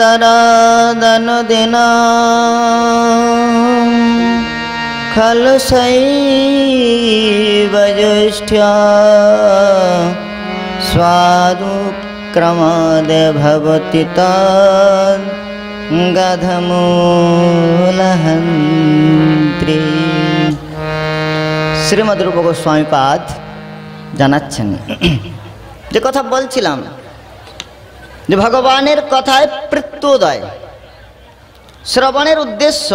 नारादनुदिना खलु शैव जुष्टया स्वादुक्रमाद भवति तद् गधमूलहन्त्री। শ্রীমদ্ রূপ গোস্বামী পাদ জানাচ্ছেন, যে কথা বলছিলাম যে ভগবানের কথায় প্রত্যুদয় শ্রবণের উদ্দেশ্য,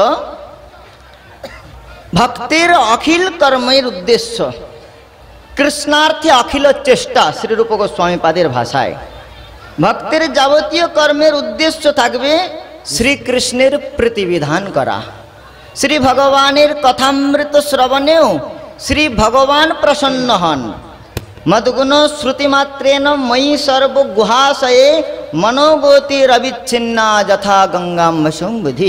ভক্তির অখিল কর্মের উদ্দেশ্য, কৃষ্ণার্থে অখিল চেষ্টা। শ্রীরূপ গোস্বামী পাদের ভাষায় ভক্তির যাবতীয় কর্মের উদ্দেশ্য থাকবে শ্রীকৃষ্ণের প্রতিবিধান করা। শ্রী ভগবানের কথামৃত শ্রবণেও শ্রী ভগবান প্রসন্ন হন। মদ্গুণ শ্রুতিমাত্রেণ ময়ি সর্বগুহাশয়ে মনোগতিরবিচ্ছিন্না যথা গঙ্গাম্বসং বুধি।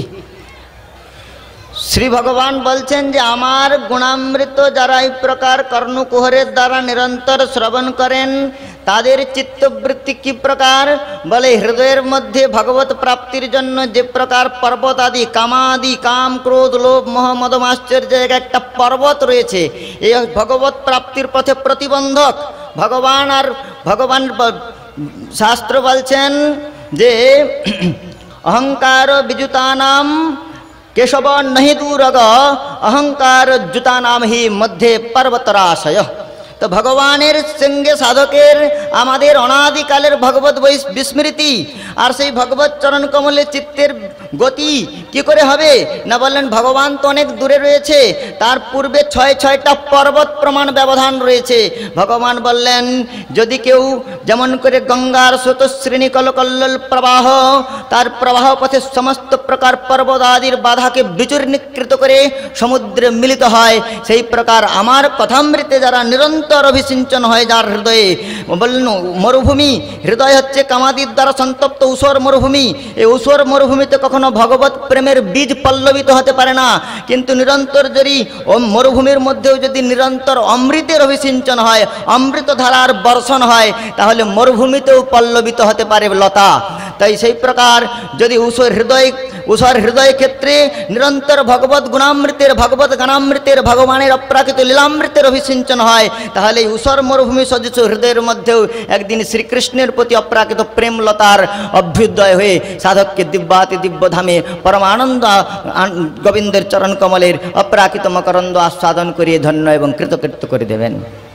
শ্রী ভগবান বলছেন যে আমার গুণামৃত যারা এই প্রকার কর্ণকুহরের দ্বারা নিরন্তর শ্রবণ করেন, তাদের চিত্তবৃত্তি কি প্রকার বলে, হৃদয়ের মধ্যে ভগবত প্রাপ্তির জন্য যে প্রকার পর্বত আদি কামাদি, কাম ক্রোধ লোভ মোহ মদ মাশ্চর্যের একটা পর্বত রয়েছে, এই ভগবত প্রাপ্তির পথে প্রতিবন্ধক। ভগবান শাস্ত্র বলছেন যে অহংকার বিজুতানাম কেশব নহি দূরগ অহংকার জুতানাম হি মধ্যে পর্বতরাশয়। তো ভগবানের সঙ্গে সাধকের আমাদের অনাদিকালের ভগবত বিস্মৃতি, আর সেই ভগবত চরণ কমলে চিত্তের গতি কি করে হবে না, বললেন ভগবান তো অনেক দূরে রয়েছে, তার পূর্বে ছয়টা পর্বত প্রমাণ ব্যবধান রয়েছে। ভগবান বললেন যদি কেউ যেমন করে গঙ্গার স্রোতশ্রেণী কলকল্লোল প্রবাহ, তার প্রবাহ পথে সমস্ত প্রকার পর্বত আদির বাধাকে বিচূর্ণীকৃত করে সমুদ্রে মিলিত হয়, সেই প্রকার আমার কথামৃতে যারা নিরন্তর অভিসিঞ্চন হয় যার হৃদয়ে, বললেন মরুভূমি, হৃদয় হচ্ছে কামাদির দ্বারা সন্তপ্ত ঊষর মরুভূমি। এই ঊষর মরুভূমিতে কখনো ভগবত প্রেমের বীজ পল্লবিত হতে পারে না, কিন্তু নিরন্তর যদি মরুভূমির মধ্যেও যদি নিরন্তর অমৃতের অভিসিঞ্চন হয়, অমৃত ধারার বর্ষণ হয়, তাহলে মরুভূমিতেও পল্লবিত হতে পারে লতা। তাই সেই প্রকার যদি ঊষর হৃদয় ক্ষেত্রে নিরন্তর ভগবত গুণামৃতের, ভগবত জ্ঞানামৃতের, ভগবানের অপ্রাকৃত লীলামৃতের অভিসিঞ্চন হয়, তাহলে ঊষর মরুভূমি সদৃশ হৃদয়ের মধ্যেও একদিন শ্রীকৃষ্ণের প্রতি অপ্রাকৃত প্রেমলতার অভ্যুদয় হয়ে সাধককে দিব্যাতি দিব্যধামে পরমানন্দ গোবিন্দের চরণ কমলের অপ্রাকৃত মকরন্দ আস্বাদন করিয়ে ধন্য এবং কৃতকৃত্য করে দেবেন।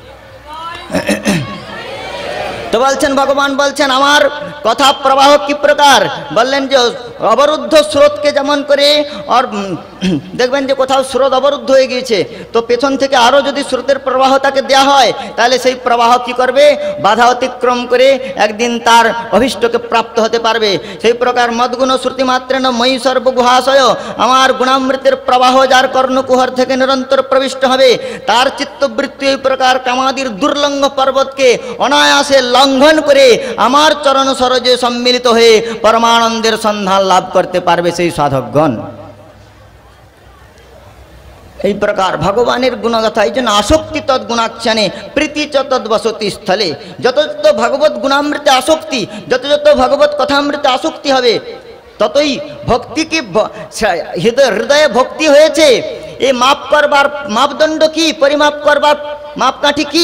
তো বলছেন ভগবান বলছেন আমার কথা প্রবাহ কি প্রকার, বললেন যে অবরুদ্ধ স্রোতকে যেমন করে, আর দেখবেন যে কোথাও স্রোত অবরুদ্ধ হয়ে গিয়েছে, তো পেছন থেকে আরও যদি স্রোতের প্রবাহ তাকে দেওয়া হয়, তাহলে সেই প্রবাহ কি করবে, বাধা অতিক্রম করে একদিন তার অভীষ্টকে প্রাপ্ত হতে পারবে। সেই প্রকার মদ্গুণ শ্রুতিমাত্রেণ ময়ি সর্বগুহাশয়, আমার গুণামৃতের প্রবাহ যার কর্ণকুহর থেকে নিরন্তর প্রবিষ্ট হবে, তার চিত্তবৃত্তি এই প্রকার কামাদির দুর্লঙ্ঘ পর্বতকে অনায়াসে লঙ্ঘন করে আমার চরণ সরোজে সম্মিলিত হয়ে পরমানন্দের সন্ধান লাভ করতে পারবে সেই সাধকগণ। এই প্রকার ভগবানের গুণগাথা, এই জন্য আসক্তি তদ্গুণাখ্যানে প্রীতি চ তদ্বসতি স্থলে। যত যত ভগবত গুণামৃতে আসক্তি, যত যত ভগবত কথামৃতে আসক্তি হবে, ততই ভক্তি কি হৃদয়ে ভক্তি হয়েছে, এই মাপ করবার মাপদণ্ড কি, পরিমাপ করবার মাপকাঠি কি,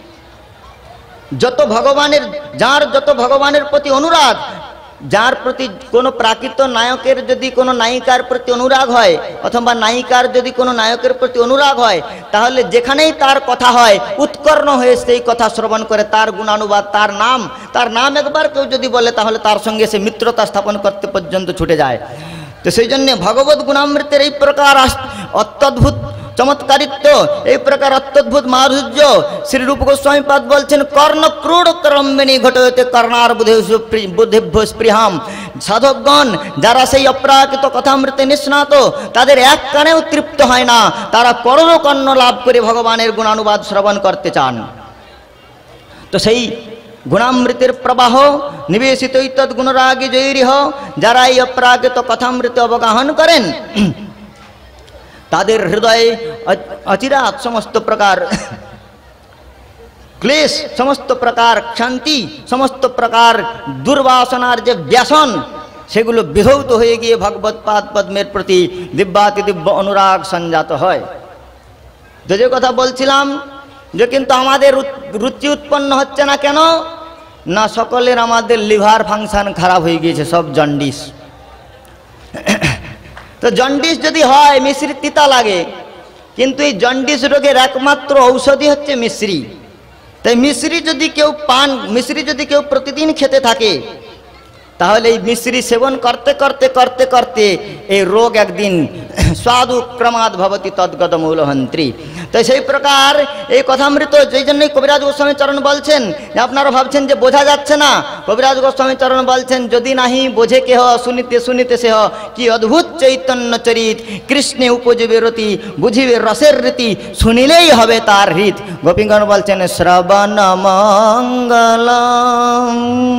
যত ভগবানের প্রতি অনুরাগ, যার প্রতি কোনো প্রাকৃত নায়কের যদি কোনো নায়িকার প্রতি অনুরাগ হয়, অথবা নায়িকার যদি কোনো নায়কের প্রতি অনুরাগ হয়, তাহলে যেখানেই তার কথা হয় উৎকর্ণ হয়ে সেই কথা শ্রবণ করে তার গুণানুবাদ, তার নাম একবার কেউ যদি বলে, তাহলে তার সঙ্গে সে মিত্রতা স্থাপন করতে পর্যন্ত ছুটে যায়। তো সেই জন্যে ভগবত গুণামৃতের এই প্রকার অত্যদ্ভুত চমৎকারিত্ব, এই প্রকার অত্যদ্ভুত মাধুর্য শ্রীরূপ গোস্বামী পাদ বলছেন কর্ণ ক্রূঢ় করম্বিনী ঘটতে কর্ণার বুদ্ধিভ্য স্পৃহাম। সাধকগণ যারা সেই অপ্রাকৃত কথামৃতে নিষ্ণাত, তাদের এক কানেও তৃপ্ত হয় না, তারা করোড় কর্ণ লাভ করে ভগবানের গুণানুবাদ শ্রবণ করতে চান। তো সেই গুণামৃতের প্রবাহ নিবেশিত ইত্যাদ গুণরাগী জৈরিহ, যারা এই অপ্রাকৃত কথামৃতে অবগাহন করেন, তাদের হৃদয়ে অচিরাত সমস্ত প্রকার ক্লেশ, সমস্ত প্রকার শান্তি, সমস্ত প্রকার দুর্বাসনার যে ব্যসন, সেগুলো বিধৌত হয়ে গিয়ে ভগবৎ পাদ পদ্মের প্রতি দিব্যাতি দিব্য অনুরাগ সঞ্জাত হয়। যে কথা বলছিলাম যে কিন্তু আমাদের রুচি উৎপন্ন হচ্ছে না কেন না, সকলের আমাদের লিভার ফাংশন খারাপ হয়ে গিয়েছে, সব জন্ডিস। তো জন্ডিস যদি হয় মিশ্রি তিতা লাগে, কিন্তু এই জন্ডিস রোগের একমাত্র ঔষধি হচ্ছে মিশ্রি। তাই মিশ্রি যদি কেউ প্রতিদিন খেতে থাকে তাহলে এই মিশ্রি সেবন করতে করতে করতে করতে এই রোগ একদিন স্বাদু ক্রমাদ ভবতি তদ্গত মূলহন্ত্রী। তো সেই প্রকার এই কথামৃত, যেই জন্যই কবিরাজ গোস্বামী চরণ বলছেন যে আপনারা ভাবছেন যে বোঝা যাচ্ছে না, কবিরাজ গোস্বামী চরণ বলছেন যদি নাহি বোঝে কেহ শুনিতে শুনিতে সেহ কি অদ্ভুত চৈতন্য চরিত, কৃষ্ণে উপজীবে রতি বুঝিবে রসের রীতি, শুনিলেই হবে তার হিত। গোপীগণ বলছেন শ্রবণ মঙ্গলম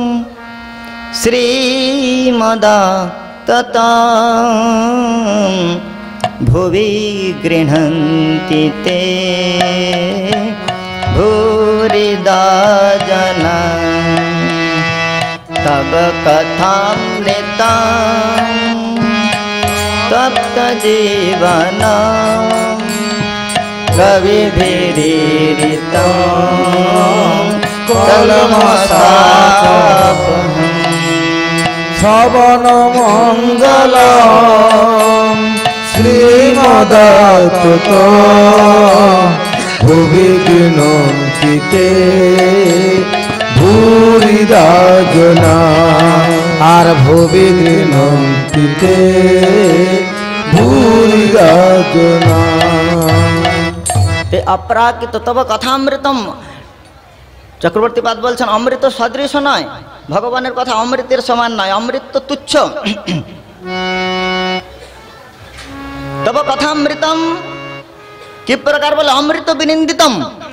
শ্রীমদাততাং ভুবি গৃহন্তি তে ভূরিদা জনা তব কথামৃতং তপ্ত জীবনং কবিভিরিরিতং কলমশাপহং শ্রবণ মঙ্গলম শ্রীমদাততাং ভুবি গৃহন্তি তে ভূরিদা জনা, আর ভুবি গৃহন্তি তে ভূরিদা জনা। অপ্রাকৃত তব কথামৃতম, চক্রবর্তী পাদ বলছেন অমৃত সদৃশ নয়, ভগবানের কথা অমৃতের সমান নয়, অমৃত তো তুচ্ছ। তব কথামৃতম কি প্রকার বলে অমৃত বিনিন্দিতম,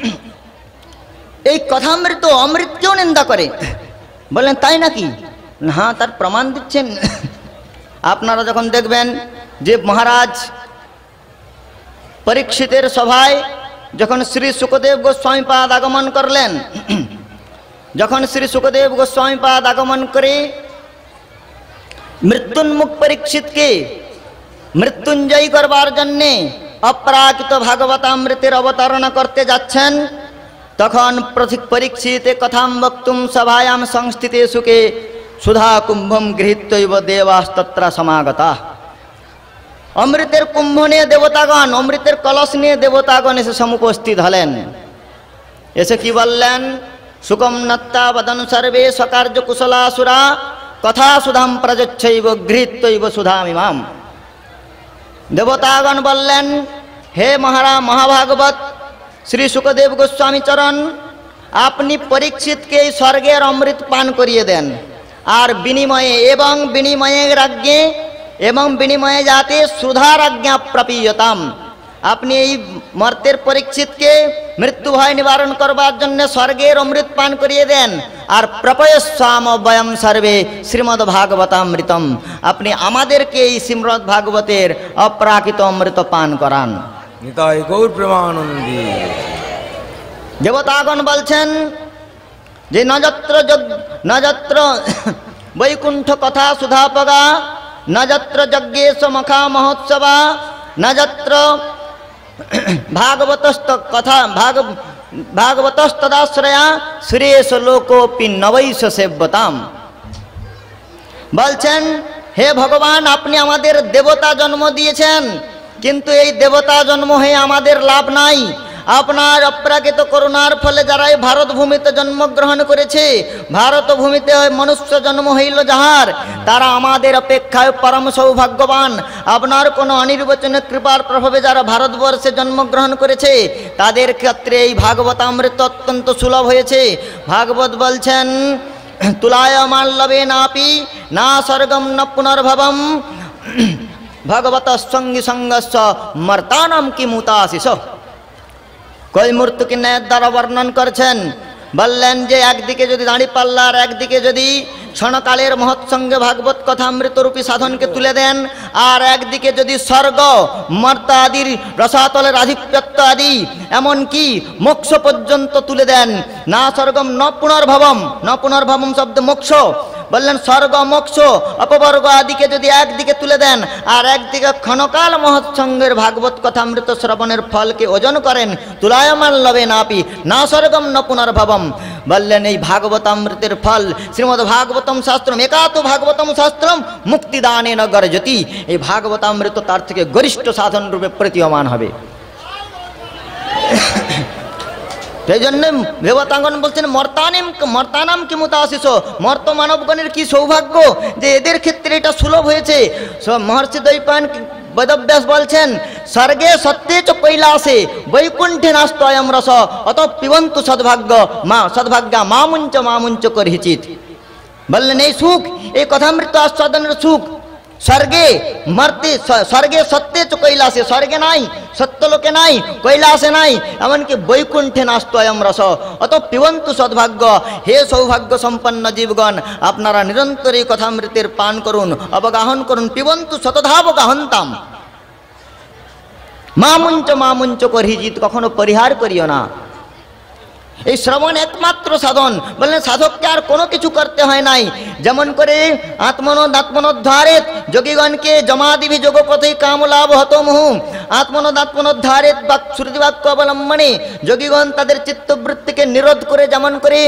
এই কথামৃত অমৃতকেও নিন্দা করে। বললেন তাই নাকি? হ্যাঁ, তার প্রমাণ দিচ্ছেন। আপনারা যখন দেখবেন যে মহারাজ পরীক্ষিতের সভায় যখন শ্রী সুখদেব গোস্বামী পাদ আগমন করলেন, যখন শ্রী সুখদেব গোস্বামী পাদ আগমন করে মৃত্যুন্মুখ পরীক্ষিতকে মৃত্যুঞ্জয়ী করবার জন্যে অপ্রাকৃত ভাগবতামৃতের অবতারণা করতে যাচ্ছেন, তখন পরীক্ষিত কথাম বক্তুম সভায়াম সংস্থিতে সুখে সুধা কুম্ভম গৃহীত্যৈব দেবাস্তত্র সমাগতা। অমৃতের কুম্ভ নিয়ে দেবতাগণ, অমৃতের কলস নিয়ে দেবতাগণ এসে সমুপস্থিত হলেন। এসে কি বললেন? সুকম নত্তা বদন সর্বে স্বকার্য কুশলাসুরা কথা সুধাম প্রযচ্ছৈব গৃহীত্যৈব সুধামিমাম। দেবতাগণ বললেন হে মহাভাগবত শ্রী সুখদেব গোস্বামী চরণ, আপনি পরীক্ষিতকে এই স্বর্গের অমৃত পান করিয়ে দেন, আর বিনিময়ে যাতে সুধার আজ্ঞা প্রাপীয়তাম, আপনি এই মর্তের পরীক্ষিতকে মৃত্যু ভয় নিবারণ করবার জন্য স্বর্গের অমৃত পান করিয়ে দেন, আর প্রপয়স্বাম বয়ম সর্বে শ্রীমদ্ ভাগবতামৃতম, আপনি আমাদেরকে এই শ্রীমদ্ ভাগবতের অপ্রাকৃত অমৃত পান করান। নিতাই গৌর প্রেমানন্দী। দেবতাগণ বলছেন যে নযত্র বৈকুণ্ঠ কথা সুধাপগা, নযত্র যজ্ঞেশ মখা মহোৎসবা, নযত্র ভাগবতস্তদাশ্রয়া সুরেশ লোকোপি নবৈশ সেব্যতাম। বলছেন হে ভগবান, আপনি আমাদের দেবতা জন্ম দিয়েছেন, কিন্তু এই দেবতা জন্ম হয়ে আমাদের লাভ নাই। আপনার অপ্রাকৃত করুণার ফলে যারা এই ভারত ভূমিতে জন্মগ্রহণ করেছে, ভারত ভূমিতে মনুষ্য জন্ম হইল যাহার, তারা আমাদের অপেক্ষায় পরম সৌভাগ্যবান। আপনার কোনো অনির্বচনীয় কৃপার প্রভাবে যারা ভারতবর্ষে জন্মগ্রহণ করেছে তাদের ক্ষেত্রে এই ভাগবতামৃত অত্যন্ত সুলভ হয়েছে। ভাগবত বলছেন তুলায় মাল্লবে নাপি না স্বর্গম ন পুনর্ভবম ভগবত সঙ্গী সঙ্গস্য মর্তানম কি মুতাশিস। কৈমূর্তিকে ন্যায়ের দ্বারা বর্ণন করছেন, বললেন যে একদিকে যদি দাঁড়িপাল্লার, একদিকে যদি ক্ষণকালের মহৎসঙ্গে ভাগবত কথামৃতরূপী সাধনকে তুলে দেন, আর একদিকে যদি স্বর্গ মর্তা আদির রসাতলের আধিপত্য আদি এমনকি মোক্ষ পর্যন্ত তুলে দেন, না স্বর্গম ন পুনর্ভবম, ন পুনর্ভবম শব্দ মোক্ষ, বললেন স্বর্গ মোক্ষ অপবর্গ আদিকে যদি একদিকে তুলে দেন আর একদিকে ক্ষণকাল মহৎসঙ্গের ভাগবত কথামৃত শ্রবণের ফলকে ওজন করেন, তুলায়মান লবে নাপি না স্বর্গম ন পুনর্ভবম। বললেন এই ভাগবতামৃতের ফল শ্রীমদ্ ভাগবতম শাস্ত্রম একাত ভাগবতম শাস্ত্রম মুক্তিদানে ন গর্জতি। এই ভাগবতামৃত তার থেকে গরিষ্ঠ সাধন রূপে প্রতীয়মান হবে। সেই জন্য দেবতাঙ্গন বলছেন মর্তানাম কি মুতাশিস, মর্ত মানবগণের কি সৌভাগ্য যে এদের ক্ষেত্রে এটা সুলভ হয়েছে। মহর্ষি দ্বৈপায়ন বেদব্যাস বলছেন স্বর্গে সত্যে চ কৈলাসে বৈকুণ্ঠে নাস্তয়ম রস অত পিবন্তু সদ্ভাগ্যা মামুঞ্চ করহিচিত। বললেন এই সুখ, এই কথামৃত আস্বাদনের সুখ স্বর্গে সত্যে চ কৈলাসে, স্বর্গে নাই, সত্যলোকে নাই, কৈলাসে নাই, এমনকি বৈকুণ্ঠে নাস্তয়ম রস অত পিবন্তু সদ্ভাগ্য। হে সৌভাগ্য সম্পন্ন জীবগণ, আপনারা নিরন্তর এই কথামৃতের পান করুন, অবগাহন করুন। পিবন্তু শতধাবগাহন্তাম মামুঞ্চ করহিজিত, কখনো পরিহার করিও না। এই শ্রবণ একমাত্র সাধন। বললেন সাধককে আর কোনো কিছু করতে হয় নাই। যেমন করে আত্মনোদ্ধারেত যোগীগণকে জমাদিভি যোগপথে কামলাভ হতমুহু আত্মনোদ্ধারেত বা শ্রুতিবাক্য অবলম্বনে যোগীগণ তাদের চিত্তবৃত্তিকে নিরোধ করে, যেমন করে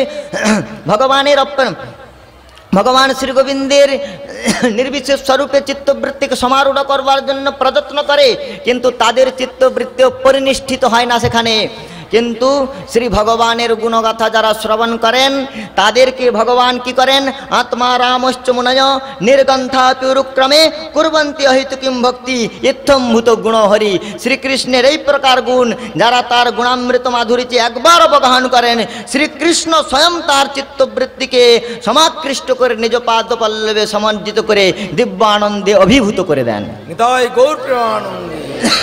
ভগবান শ্রী গোবিন্দের নির্বিশেষ স্বরূপে চিত্তবৃত্তিকে সমারূঢ় করবার জন্য প্রযত্ন করে, কিন্তু তাদের চিত্তবৃত্তিও পরিনিষ্ঠিত হয় না সেখানে। কিন্তু শ্রী ভগবানের গুণগাথা যারা শ্রবণ করেন তাদেরকে ভগবান কি করেন, আত্মা রামশ্চ মুনয় নির্গন্থাপিরুক্রমে কুর্বন্তি অহিতুকিম ভক্তি ইত্থম্ভূত গুণ হরি। শ্রীকৃষ্ণের এই প্রকার গুণ যারা তার গুণামৃত মাধুরীতে একবার অবগাহন করেন, শ্রীকৃষ্ণ স্বয়ং তার চিত্তবৃত্তিকে সমাকৃষ্ট করে নিজ পাদপল্লবে সমঞ্জিত করে দিব্য আনন্দে অভিভূত করে দেন। নিতাই গৌর প্রেমানন্দে।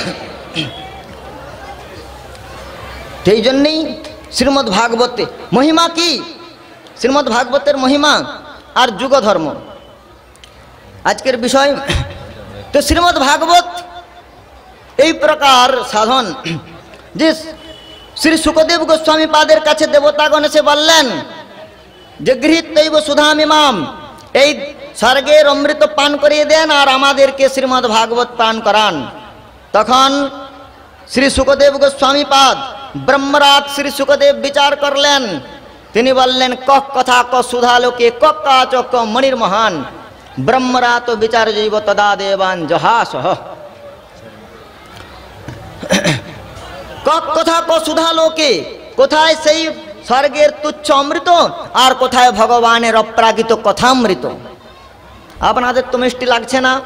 সেই জন্যেই শ্রীমদ্ ভাগবতে মহিমা কি, শ্রীমদ্ ভাগবতের মহিমা আর যুগ ধর্ম আজকের বিষয়। তো শ্রীমদ্ ভাগবত এই প্রকার সাধন যে শ্রী সুখদেব গোস্বামী পাদের কাছে দেবতাগণ এসে বললেন যে গৃহীত দৈব সুধামিমাম, এই স্বর্গের অমৃত পান করিয়ে দেন আর আমাদেরকে শ্রীমদ্ ভাগবত পান করান। তখন শ্রী সুখদেব গোস্বামী পাদ ব্রহ্মরাত শ্রী সুখদেব বিচার করলেন। তিনি বললেন কথা ক সুধালোকে কাচ ক মণির মহান ব্রহ্মরাত বিচার জৈব তদা দেবান জহাসহ। কথা ক সুধালোকে, কোথায় সেই স্বর্গের তুচ্ছ অমৃত আর কোথায় ভগবানের অপ্রাকৃত কথামৃত। আপনাদের তো মিষ্টি লাগছে না?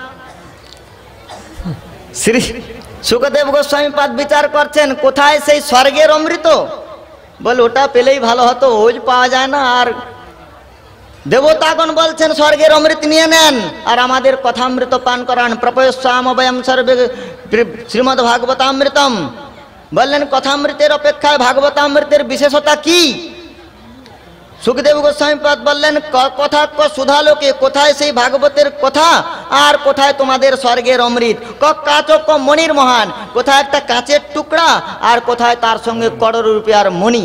শ্রী সুখদেব গোস্বামী পাদ বিচার করছেন কোথায় সেই স্বর্গের অমৃত। বলে ওটা পেলেই ভালো হতো, ওই পাওয়া যায় না। আর দেবতাগণ বলছেন স্বর্গের অমৃত নিয়ে নেন আর আমাদের কথামৃত পান করান। প্রপয়স্যাম বয়ম সর্বে শ্রীমদ্ ভাগবতামৃতম। বললেন কথামৃতের অপেক্ষায় ভাগবতামৃতের বিশেষতা কি? সুখদেব গোস্বামী পাদ বললেন কথা ক সুধালোকে, কোথায় সেই ভাগবতের কথা আর কোথায় তোমাদের স্বর্গের অমৃত। কাচ ক মণির মহান, কোথায় একটা কাঁচের টুকরা আর কোথায় তার সঙ্গে করোড় রুপিয়ার মণি।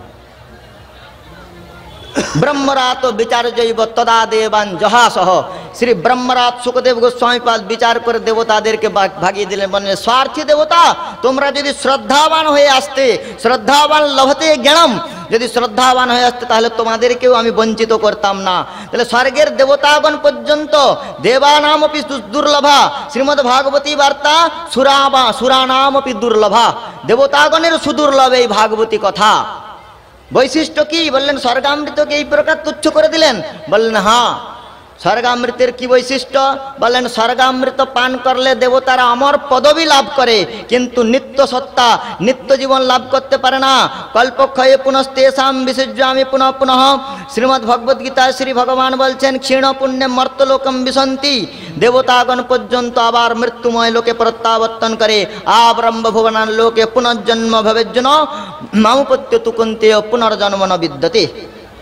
ব্রহ্মরাত বিচার জৈব তদা দেবান জহাসহ। শ্রী ব্রহ্মরাত সুখদেব গোস্বামী পাদ বিচার করে দেবতাদেরকে ভাগিয়ে দিলেন। বললেন স্বার্থী দেবতা, তোমরা যদি শ্রদ্ধাবান হয়ে আসতে, শ্রদ্ধাবান লভতে জ্ঞানম, যদি শ্রদ্ধাবান হয়ে আসতে তাহলে তোমাদেরকেও আমি বঞ্চিত করতাম না। তাহলে স্বর্গের দেবতাগণ পর্যন্ত দেবানামপি দুর্লভা, শ্রীমদ্ ভাগবতী বার্তা সুরানামপি দুর্লভা, দেবতাগণের সুদুর্লভ এই ভাগবতী কথা। বৈশিষ্ট্য কি? বললেন স্বর্গামৃতকে এই প্রকার তুচ্ছ করে দিলেন। বললেন হ্যাঁ, স্বর্গামৃতের কি বৈশিষ্ট্য? বললেন স্বর্গামৃত পান করলে দেবতারা অমর পদবী লাভ করে, কিন্তু নিত্য সত্তা, নিত্য জীবন লাভ করতে পারে না। কল্পক্ষয়ে পুনস্তেষাম বিসৃজ্যামি পুনঃ পুনঃ। শ্রীমদ্ ভগবদ গীতায় শ্রী ভগবান বলছেন ক্ষীণ পুণ্যে মর্তলোকম বিশন্তি। দেবতাগণ পর্যন্ত আবার মৃত্যুময় লোকে প্রত্যাবর্তন করে। আব্রহ্ম ভুবনান লোকে পুনর্জন্ম ভবেজ্জন মামুপত্য তুকুন্তে পুনর্জন্ম ন বিদ্যতে।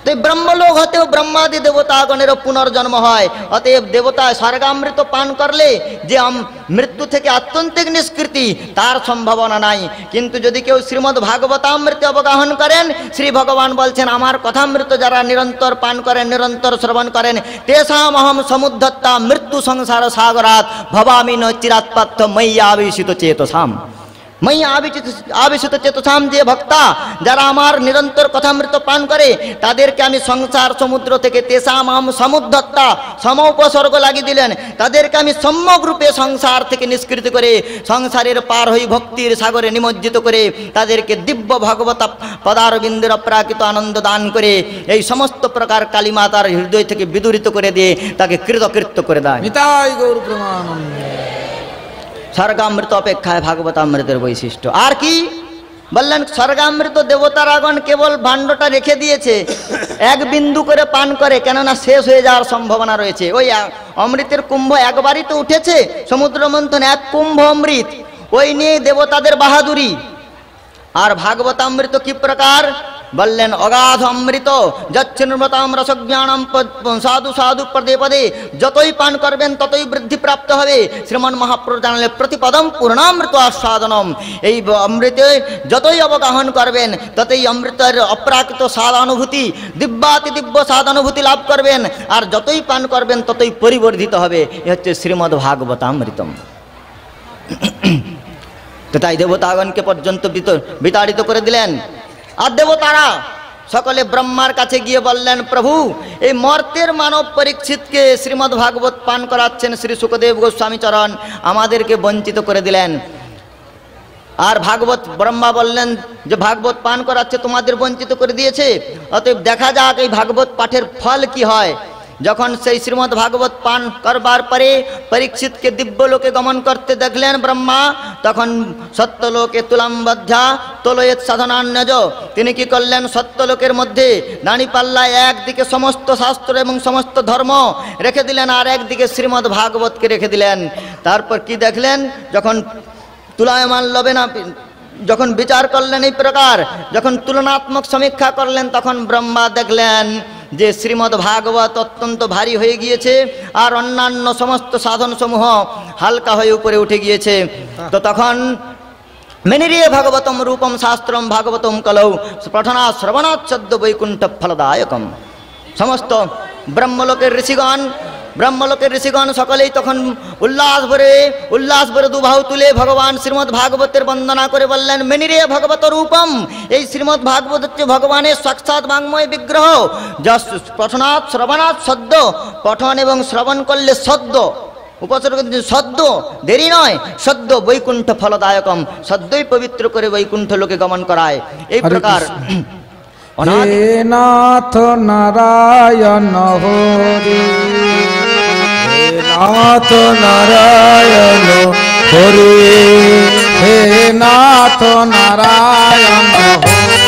তো ব্রহ্মলোক হতেও ব্রহ্মাদি দেবতাগণের পুনর্জন্ম হয়। অতএব দেবতা স্বর্গামৃত পান করলে যে মৃত্যু থেকে আত্যন্তিক নিষ্কৃতি তার সম্ভাবনা নাই। কিন্তু যদি কেউ শ্রীমদ্ ভাগবতামৃত অবগাহন করেন, শ্রী ভগবান বলছেন আমার কথামৃত যারা নিরন্তর পান করেন, নিরন্তর শ্রবণ করেন, তেষাম অহম সমুদ্ধত্তা মৃত্যু সংসার সাগরাত ভবামি ন চিরাৎপাত্য ময়্যা আবিশিত চেতসাম। মই আবিশিত চেতসাম, যে ভক্তা যারা আমার নিরন্তর কথামৃত পান করে তাদেরকে আমি সংসার সমুদ্র থেকে তেষাম আহম সমুদ্ধত্তা সম উপসর্গ লাগিয়ে দিলেন, তাদেরকে আমি সম্যক রূপে সংসার থেকে নিষ্কৃত করে সংসারের পার হয়ে ভক্তির সাগরে নিমজ্জিত করে তাদেরকে দিব্য ভগবত পদারবিন্দের অপ্রাকৃত আনন্দ দান করে এই সমস্ত প্রকার কালীমাতার হৃদয় থেকে বিদূরিত করে দিয়ে তাকে কৃতকৃত্য করে দেয়। নিতাই গৌর প্রেমানন্দে। স্বর্গামৃত অপেক্ষায় ভাগবতামৃতের বৈশিষ্ট্য আর কি বললেন? স্বর্গামৃত দেবতারাগণ কেবল ভাণ্ডটা রেখে দিয়েছে, এক বিন্দু করে পান করে, কেননা শেষ হয়ে যাওয়ার সম্ভাবনা রয়েছে। ওই অমৃতের কুম্ভ একবারই তো উঠেছে সমুদ্র মন্থন, এক কুম্ভ অমৃত, ওই নিয়ে দেবতাদের বাহাদুরি। আর ভাগবতামৃত কি প্রকার বললেন? অগাধ অমৃত যচ্ছিন্নতাম রসজ্ঞানম সাধু সাধু পদে পদে, যতই পান করবেন ততই বৃদ্ধি প্রাপ্ত হবে। শ্রীমন মহাপ্রভু জানালে প্রতিপদম পূর্ণামৃত আস্বাদনম, এই অমৃতে যতই অবগাহন করবেন ততই অমৃতের অপ্রাকৃত স্বাদ অনুভূতি, দিব্যাতি দিব্য স্বাদ অনুভূতি লাভ করবেন, আর যতই পান করবেন ততই পরিবর্ধিত হবে। এ হচ্ছে শ্রীমদ্ ভাগবতামৃতম। তো তাই দেবতাগণকে পর্যন্ত বিতাড়িত করে দিলেন। আর দেবতারা সকলে ব্রহ্মার কাছে গিয়ে বললেন, প্রভু এই মর্তের মানব পরীক্ষিতকে শ্রীমদ্ ভাগবত পান করাচ্ছেন শ্রী সুখদেব গোস্বামী চরণ, আমাদেরকে বঞ্চিত করে দিলেন। আর ভাগবত ব্রহ্মা বললেন যে ভাগবত পান করাচ্ছে তোমাদের বঞ্চিত করে দিয়েছে, অতএব দেখা যাক এই ভাগবত পাঠের ফল কি হয়। যখন সেই শ্রীমদ্ ভাগবত পান করবার পরে পরীক্ষিতকে দিব্যলোকে গমন করতে দেখলেন ব্রহ্মা, তখন সত্যলোকে তুলাম্বদ্ধা তোলয়েত সাধনান্যজ, তিনি কি করলেন? সত্যলোকের মধ্যে দাঁড়িপাল্লায় একদিকে সমস্ত শাস্ত্র এবং সমস্ত ধর্ম রেখে দিলেন, আর একদিকে শ্রীমদ্ ভাগবতকে রেখে দিলেন। তারপর কি দেখলেন? যখন তুলায়মান লবে না, যখন বিচার করলেন এই প্রকার, যখন তুলনাত্মক সমীক্ষা করলেন, তখন ব্রহ্মা দেখলেন যে শ্রীমদ্ ভাগবত অত্যন্ত ভারী হয়ে গিয়েছে আর অন্যান্য সমস্ত সাধন সমূহ হালকা হয়ে উপরে উঠে গিয়েছে। তো তখন মেনিরিয়ে ভাগবতম রূপম শাস্ত্রম ভাগবতম কলৌ পঠনা শ্রবণাচ্ছদ্য বৈকুণ্ঠ ফলদায়কম, সমস্ত ব্রহ্মলোকের ঋষিগণ সকলেই তখন উল্লাস ভরে দুবাহু তুলে ভগবান শ্রীমদ্ ভাগবতের বন্দনা করে বললেন, মেনিরে ভগবত রূপম, এই শ্রীমদ্ ভাগবত হচ্ছে ভগবানের সাক্ষাৎ বাংময় বিগ্রহ, যা পঠনাৎ শ্রবণাৎ সদ্য, পঠন এবং শ্রবণ করলে সদ্য, উপসর্গ সদ্য, দেরি নয়, সদ্য বৈকুণ্ঠ ফলদায়কম, সদ্যই পবিত্র করে বৈকুণ্ঠ লোকে গমন করায়। এই প্রকার হে নাথ নারায়ণ হরি, হে নাথ নারায়ণ হরি, হে নাথ নারায়ণ হরি,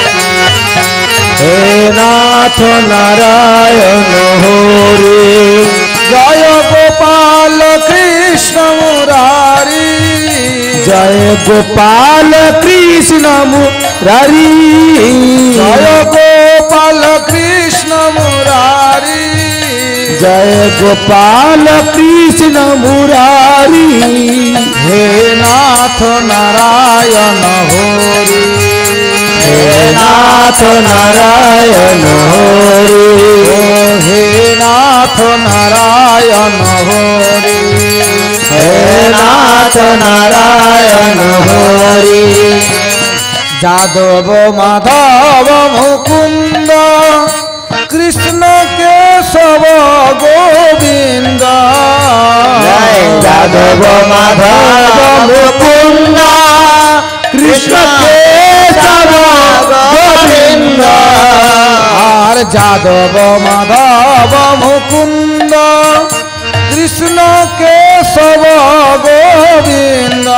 হে নাথ নারায়ণ হরি, জয় গোপাল কৃষ্ণ মুরারি, জয় গোপাল কৃষ্ণ মুরারি, জয় গোপাল কৃষ্ণ মুরারি, জয় গোপাল কৃষ্ণ মুরারি, হে নাথ নারায়ণ হরি, হে নাথ নারায়ণ হরি, হে নাথ নারায়ণ হরি, হে নাথ নারায়ণ হরি, যাদব মাধব মুকুন্দ কৃষ্ণ কেশব গোবিন্দ, যাদব মাধব মুকুন্দ কৃষ্ণ কেশব গোবিন্দ, আর যাদব মাধব মুকুন্দ কৃষ্ণ কেশব গোবিন্দ,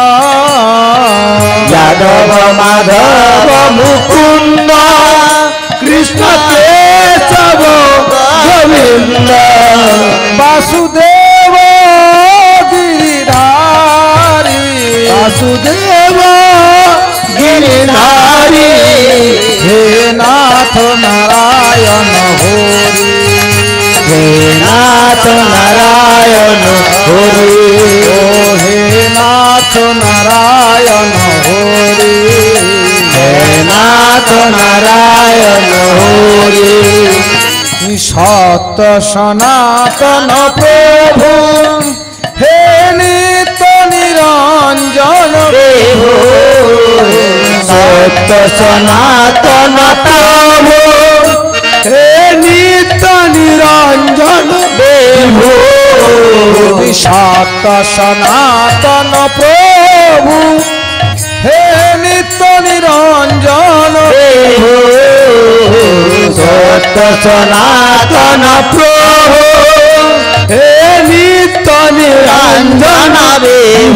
যাদব মাধব মুকুন্দ কৃষ্ণ কেশব গোবিন্দ, বাসুদেব গিরিধারী, বাসুদেব গিরিধারী, হে নাথ নারায়ণ হরি, সনাতন প্রভু হে নিত্য নিরঞ্জন দেব সত্য সনাতন প্রভু হে নিত্য নিরঞ্জন দেব সত্য সনাতন প্রভু হে নিত্য নিরঞ্জন দেব সত্য সনাতন প্রভু হে নিত্য নিরঞ্জন দেব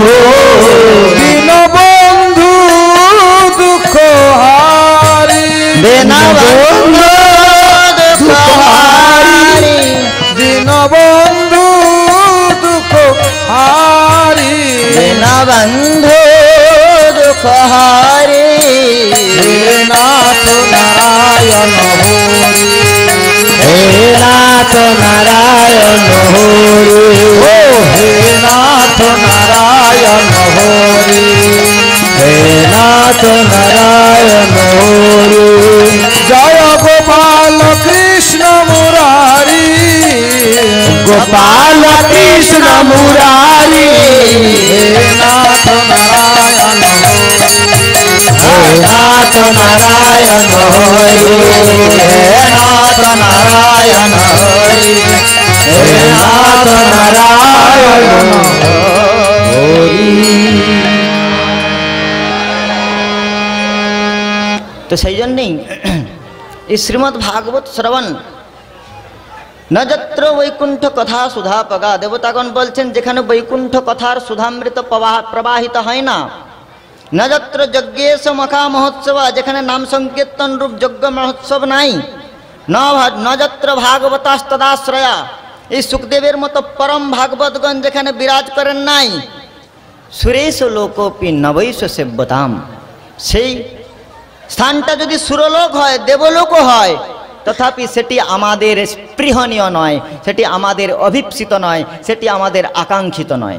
দীনবন্ধু দুঃখ হারি দীনবন্ধু দুঃখ হারি দীনবন্ধু দুঃখ হারি দীনবন্ধু দুঃখ হারি হে নাথ নারায়ণ হরি হে নাথ নারায়ণ হরি ও হে নাথ নারায়ণ হরি হে নাথ নারায়ণ হরি জয় গোপাল কৃষ্ণ মুরারি গোপাল কৃষ্ণ মুরারি হে নাথ নারায়ণ হে নাথ নারায়ণ হরি হে নাথ নারায়ণ হরি হে নাথ নারায়ণ হরি। তো সেই জন্যেই এই শ্রীমদ্ ভাগবত শ্রবণ न যত্র বৈকুণ্ঠ কথা সুধা পগা, দেবতাগণ বলছেন যেখানে বৈকুণ্ঠ কথার সুধামৃত প্রবাহিত হয় না, न যত্র যজ্ঞেশ মখা মহোৎসব, যেখানে নাম সংকীর্তন রূপ যজ্ঞ মহোৎসব নাই, न যত্র ভাগবতাস্তদাশ্রয়া, এই সুখদেবের মতো পরম ভাগবতগণ যেখানে বিরাজ করেন নাই, সুরেশ লোকপি নবৈশ সেব্যতাম, সেই স্থানটা যদি সুরলোক হয় দেবলোকও হয় তথাপি সেটি আমাদের স্পৃহণীয় নয়, সেটি আমাদের অভিপ্সিত নয়, সেটি আমাদের আকাঙ্ক্ষিত নয়।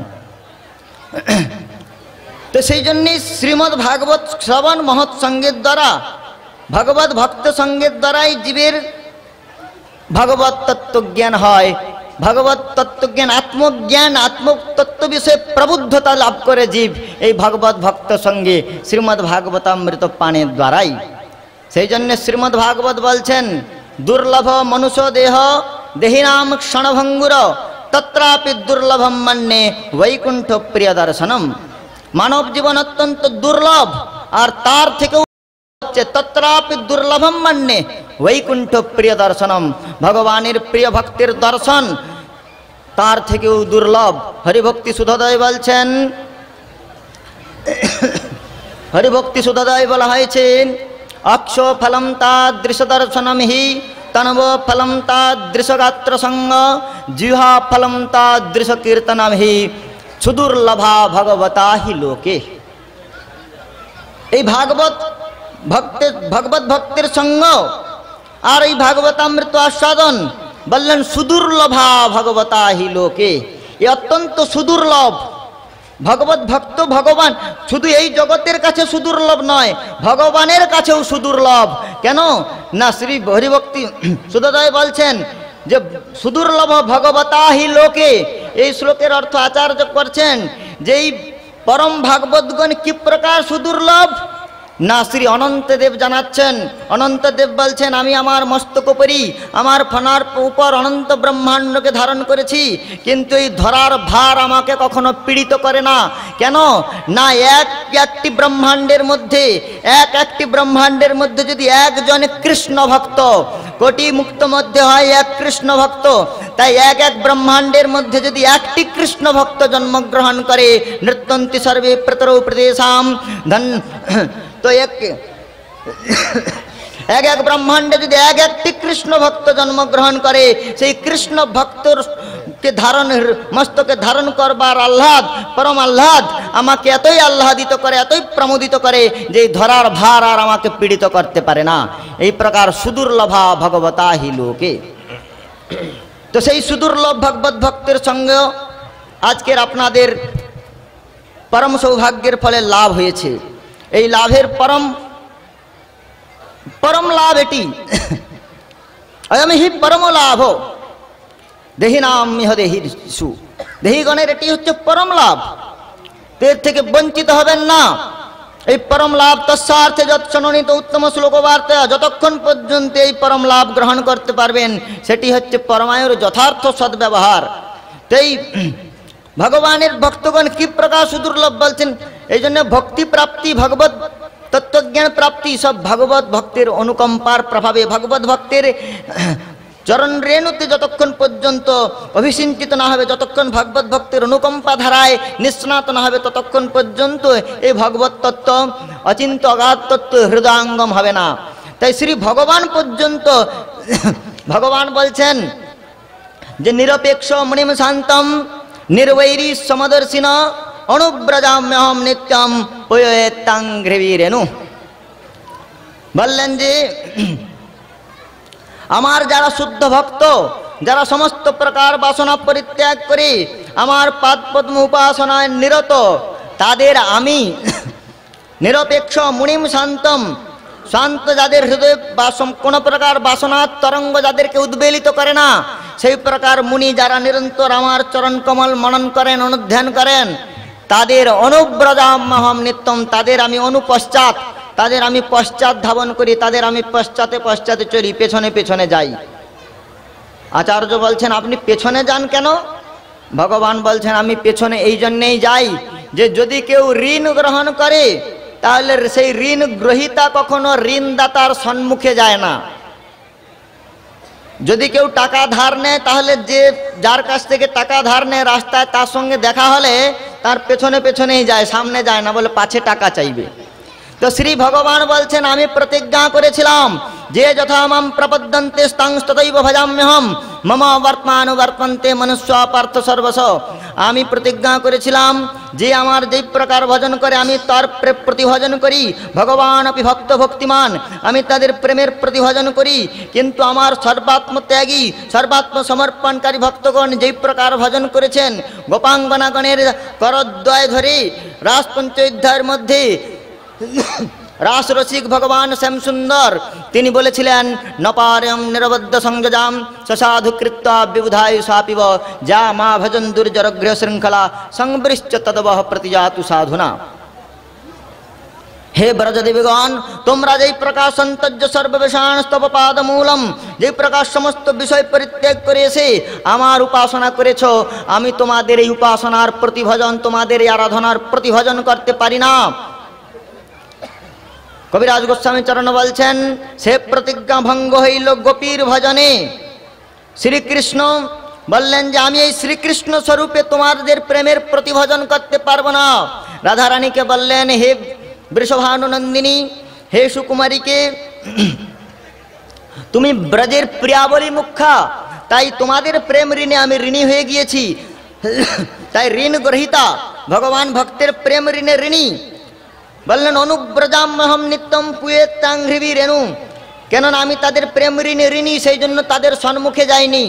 তো সেই জন্যই শ্রীমদ্ ভাগবত শ্রবণ মহৎ সঙ্গের দ্বারা, ভগবত ভক্ত সঙ্গের দ্বারাই জীবের ভগবত তত্ত্বজ্ঞান হয়, ভগবত তত্ত্বজ্ঞান আত্মজ্ঞান আত্মতত্ত্ব বিষয়ে প্রবুদ্ধতা লাভ করে জীব এই ভগবত ভক্ত সঙ্গে শ্রীমদ্ ভাগবতামৃত পানের দ্বারাই। সেই জন্য শ্রীমদ্ ভাগবত বলছেন দুর্লভ মনুষ্য দেহ দেহিনাম ক্ষণভঙ্গুর তত্রাপি দুর্লভম মন্যে বৈকুণ্ঠ প্রিয় দর্শনম, মানব জীবন অত্যন্ত দুর্লভ আর তার থেকেও তত্রাপি দুর্লভম মন্যে বৈকুণ্ঠ প্রিয় দর্শনম, ভগবানের প্রিয় ভক্তির দর্শন তার থেকেও দুর্লভ। হরিভক্তি সুধোদয় বলছেন, হরিভক্তি সুধোদয় বলা হয়েছে অক্ষ ফলম তাদৃশ দর্শনম হি তনব ফলম তাদৃশ গাত্র সঙ্গ জিহ্বা ফলম তাদৃশ কীর্তনম হি সুদুর্লভা ভগবতা হি লোকে। এই ভাগবত ভক্তের সঙ্গ আর এই ভাগবতামৃত আস্বাদন বললেন সুদুর্লভা ভগবতা হি লোকে, এ অত্যন্ত সুদুর্লভ। ভগবত ভক্ত ভগবান শুধু এই জগতের কাছে সুদুর্লভ নয়, ভগবানের কাছেও সুদুর্লভ। কেন না শ্রী হরিভক্তি সুধোদয় বলছেন যে সুদুর্লভ ভগবতা হি লোকে, এই শ্লোকের অর্থ আচার্য করছেন যে এই পরম ভাগবতগণ কি প্রকার সুদুর্লভ না শ্রী অনন্তদেব জানাচ্ছেন। অনন্তদেব বলছেন আমি আমার মস্তকোপরি আমার ফনার উপর অনন্ত ব্রহ্মাণ্ডকে ধারণ করেছি, কিন্তু এই ধরার ভার আমাকে কখনো পীড়িত করে না। কেন না একটি ব্রহ্মাণ্ডের মধ্যে যদি একজন কৃষ্ণ ভক্ত, কোটি মুক্ত মধ্যে হয় এক কৃষ্ণ ভক্ত, তাই এক ব্রহ্মাণ্ডের মধ্যে যদি একটি কৃষ্ণ ভক্ত জন্মগ্রহণ করে নৃত্যন্তি সর্বে প্রতরৌ প্রদেশাম ধন, তো এক ব্রহ্মাণ্ডে যদি একটি কৃষ্ণ ভক্ত জন্মগ্রহণ করে সেই কৃষ্ণ ভক্তকে মস্তকে ধারণ করবার আহ্লাদ, পরম আহ্লাদ আমাকে এতই আহ্লাদিত করে, এতই প্রমোদিত করে যে ধরার ভার আর আমাকে পীড়িত করতে পারে না। এই প্রকার সুদুর্লভা ভগবতা হি লোকে। তো সেই সুদুর্লভ ভগবত ভক্তের সঙ্গে আজকের আপনাদের পরম সৌভাগ্যের ফলে লাভ হয়েছে। এই লাভের পরম লাভ এটি, অয়ম হি পরম লাভ। দেহি নাম ইহ দেহিষু, দেহিগণের এটি হচ্ছে পরম লাভ, এর থেকে বঞ্চিত হবেন না। এই পরম লাভ তস্যার্থে যৎসননিত উত্তম শ্লোকবার্তা, যতক্ষণ পর্যন্ত এই পরম লাভ গ্রহণ করতে পারবেন সেটি হচ্ছে পরমায়ুর যথার্থ সদ্ব্যবহার। তাই ভগবানের ভক্তগণ কি প্রকার সুদুর্লভ বলছেন, এই জন্য ভক্তি প্রাপ্তি, ভগবত তত্ত্বজ্ঞান প্রাপ্তি সব ভগবত ভক্তের অনুকম্পার প্রভাবে, ভগবত ভক্তের চরণ রেণুতে যতক্ষণ পর্যন্ত অভিসিঞ্চিত না হবে, যতক্ষণ ভগবত ভক্তের অনুকম্পা ধারায় নিঃস্নাত না হবে, ততক্ষণ পর্যন্ত এই ভগবত তত্ত্ব অচিন্ত অগাধ তত্ত্ব হৃদয়াঙ্গম হবে না। তাই শ্রী ভগবান পর্যন্ত ভগবান বলছেন যে নিরপেক্ষ মণিম শান্তম নির্বৈরী সমদর্শিন অনুব্রজাম্যহম নিত্যম পয়তাঙ্ঘ্রিবী রেণু। বললেন যে আমার যারা শুদ্ধ ভক্ত, যারা সমস্ত প্রকার বাসনা পরিত্যাগ করে আমার পাদপদ্ম উপাসনায় নিরত, তাদের আমি নিরপেক্ষ মুনিম শান্তম, শান্ত যাদের হৃদয় কোনো প্রকার বাসনার তরঙ্গ যাদেরকে উদ্বেলিত করে না, সেই প্রকার মুনি যারা নিরন্তর আমার চরণ কমল মনন করেন, অনুধ্যান করেন, তাদের অনুব্রজাম্যহম নিত্যম, তাদের আমি অনুপশ্চাৎ, তাদের আমি পশ্চাৎ ধাবন করি, তাদের আমি পশ্চাতে পশ্চাতে চলি, পেছনে পেছনে যাই। আচার্য বলছেন আপনি পেছনে যান কেন? ভগবান বলছেন আমি পেছনে এই জন্যেই যাই যে যদি কেউ ঋণ গ্রহণ করে তাহলে সেই ঋণ গ্রহীতা কখনো ঋণদাতার সম্মুখে যায় না। যদি কেউ টাকা ধার নেয় তাহলে যে যার কাছ থেকে টাকা ধার নেয় রাস্তায় তার সঙ্গে দেখা হলে তার পেছনে পেছনেই যায়, সামনে যায় না, বলে পাছে টাকা চাইবে। তো শ্রী ভগবান বলছেন আমি প্রতিজ্ঞা করেছিলাম যে যথা মাম প্রপদ্যন্তে স্তাং তথৈব ভজাম্যহম মম বর্তমানুবর্তন্তে মনুষ্য পার্থ সর্বস। আমি প্রতিজ্ঞা করেছিলাম যে আমার যেই প্রকার ভজন করে আমি তার প্রতিভজন করি, ভগবান অপি ভক্ত ভক্তিমান, আমি তাদের প্রেমের প্রতিভজন করি। কিন্তু আমার সর্বাত্মত্যাগী সর্বাত্ম সমর্পণকারী ভক্তগণ যেই প্রকার ভজন করেছেন, গোপাঙ্গনাগণের করদ্বয় ধরে রাসপঞ্চোধ্যায়ের মধ্যে রাস রসিক ভগবান শ্যাম সুন্দর তিনি বলেছিলেন নপারম নিরবদ্ধ সংযজাম সসাধু কৃত্বা বিবুধায়ু সাপিব যা মা ভজন দুর্জর গৃহ শৃঙ্খলা সংবৃশ্চ তদবহ প্রতিজাতু সাধুনা। হে ব্রজদেবীগণ, তোমরা যেই প্রকার সন্তর্য সর্ববেশান স্তবপাদ মূলম, যেই প্রকার সমস্ত বিষয় পরিত্যাগ করে এসে আমার উপাসনা করেছ, আমি তোমাদের এই উপাসনার প্রতিভজন, তোমাদের এই আরাধনার প্রতিভজন করতে পারি না। কবিরাজ গোস্বামী চরণ বলছেন সে প্রতিজ্ঞা ভঙ্গ হইল গোপীর ভজনে। শ্রীকৃষ্ণ বললেন যে আমি এই শ্রীকৃষ্ণ স্বরূপে তোমাদের প্রেমের প্রতিভজন করতে পারবো না। রাধারানীকে বললেন হে বৃষভানুনন্দিনী, হে সুকুমারীকে, তুমি ব্রজের প্রিয়াবলী মুখা, তাই তোমাদের প্রেম ঋণে আমি ঋণী হয়ে গিয়েছি। তাই ঋণ গ্রহীতা ভগবান ভক্তের প্রেম ঋণে ঋণী। বললেন অনুব্রজাম্যহম নিত্যম পুয়েতাঙ্ঘ্রিবী রেণু, কেননা আমি তাদের প্রেম ঋণে ঋণী, সেই জন্য তাদের সম্মুখে যাইনি।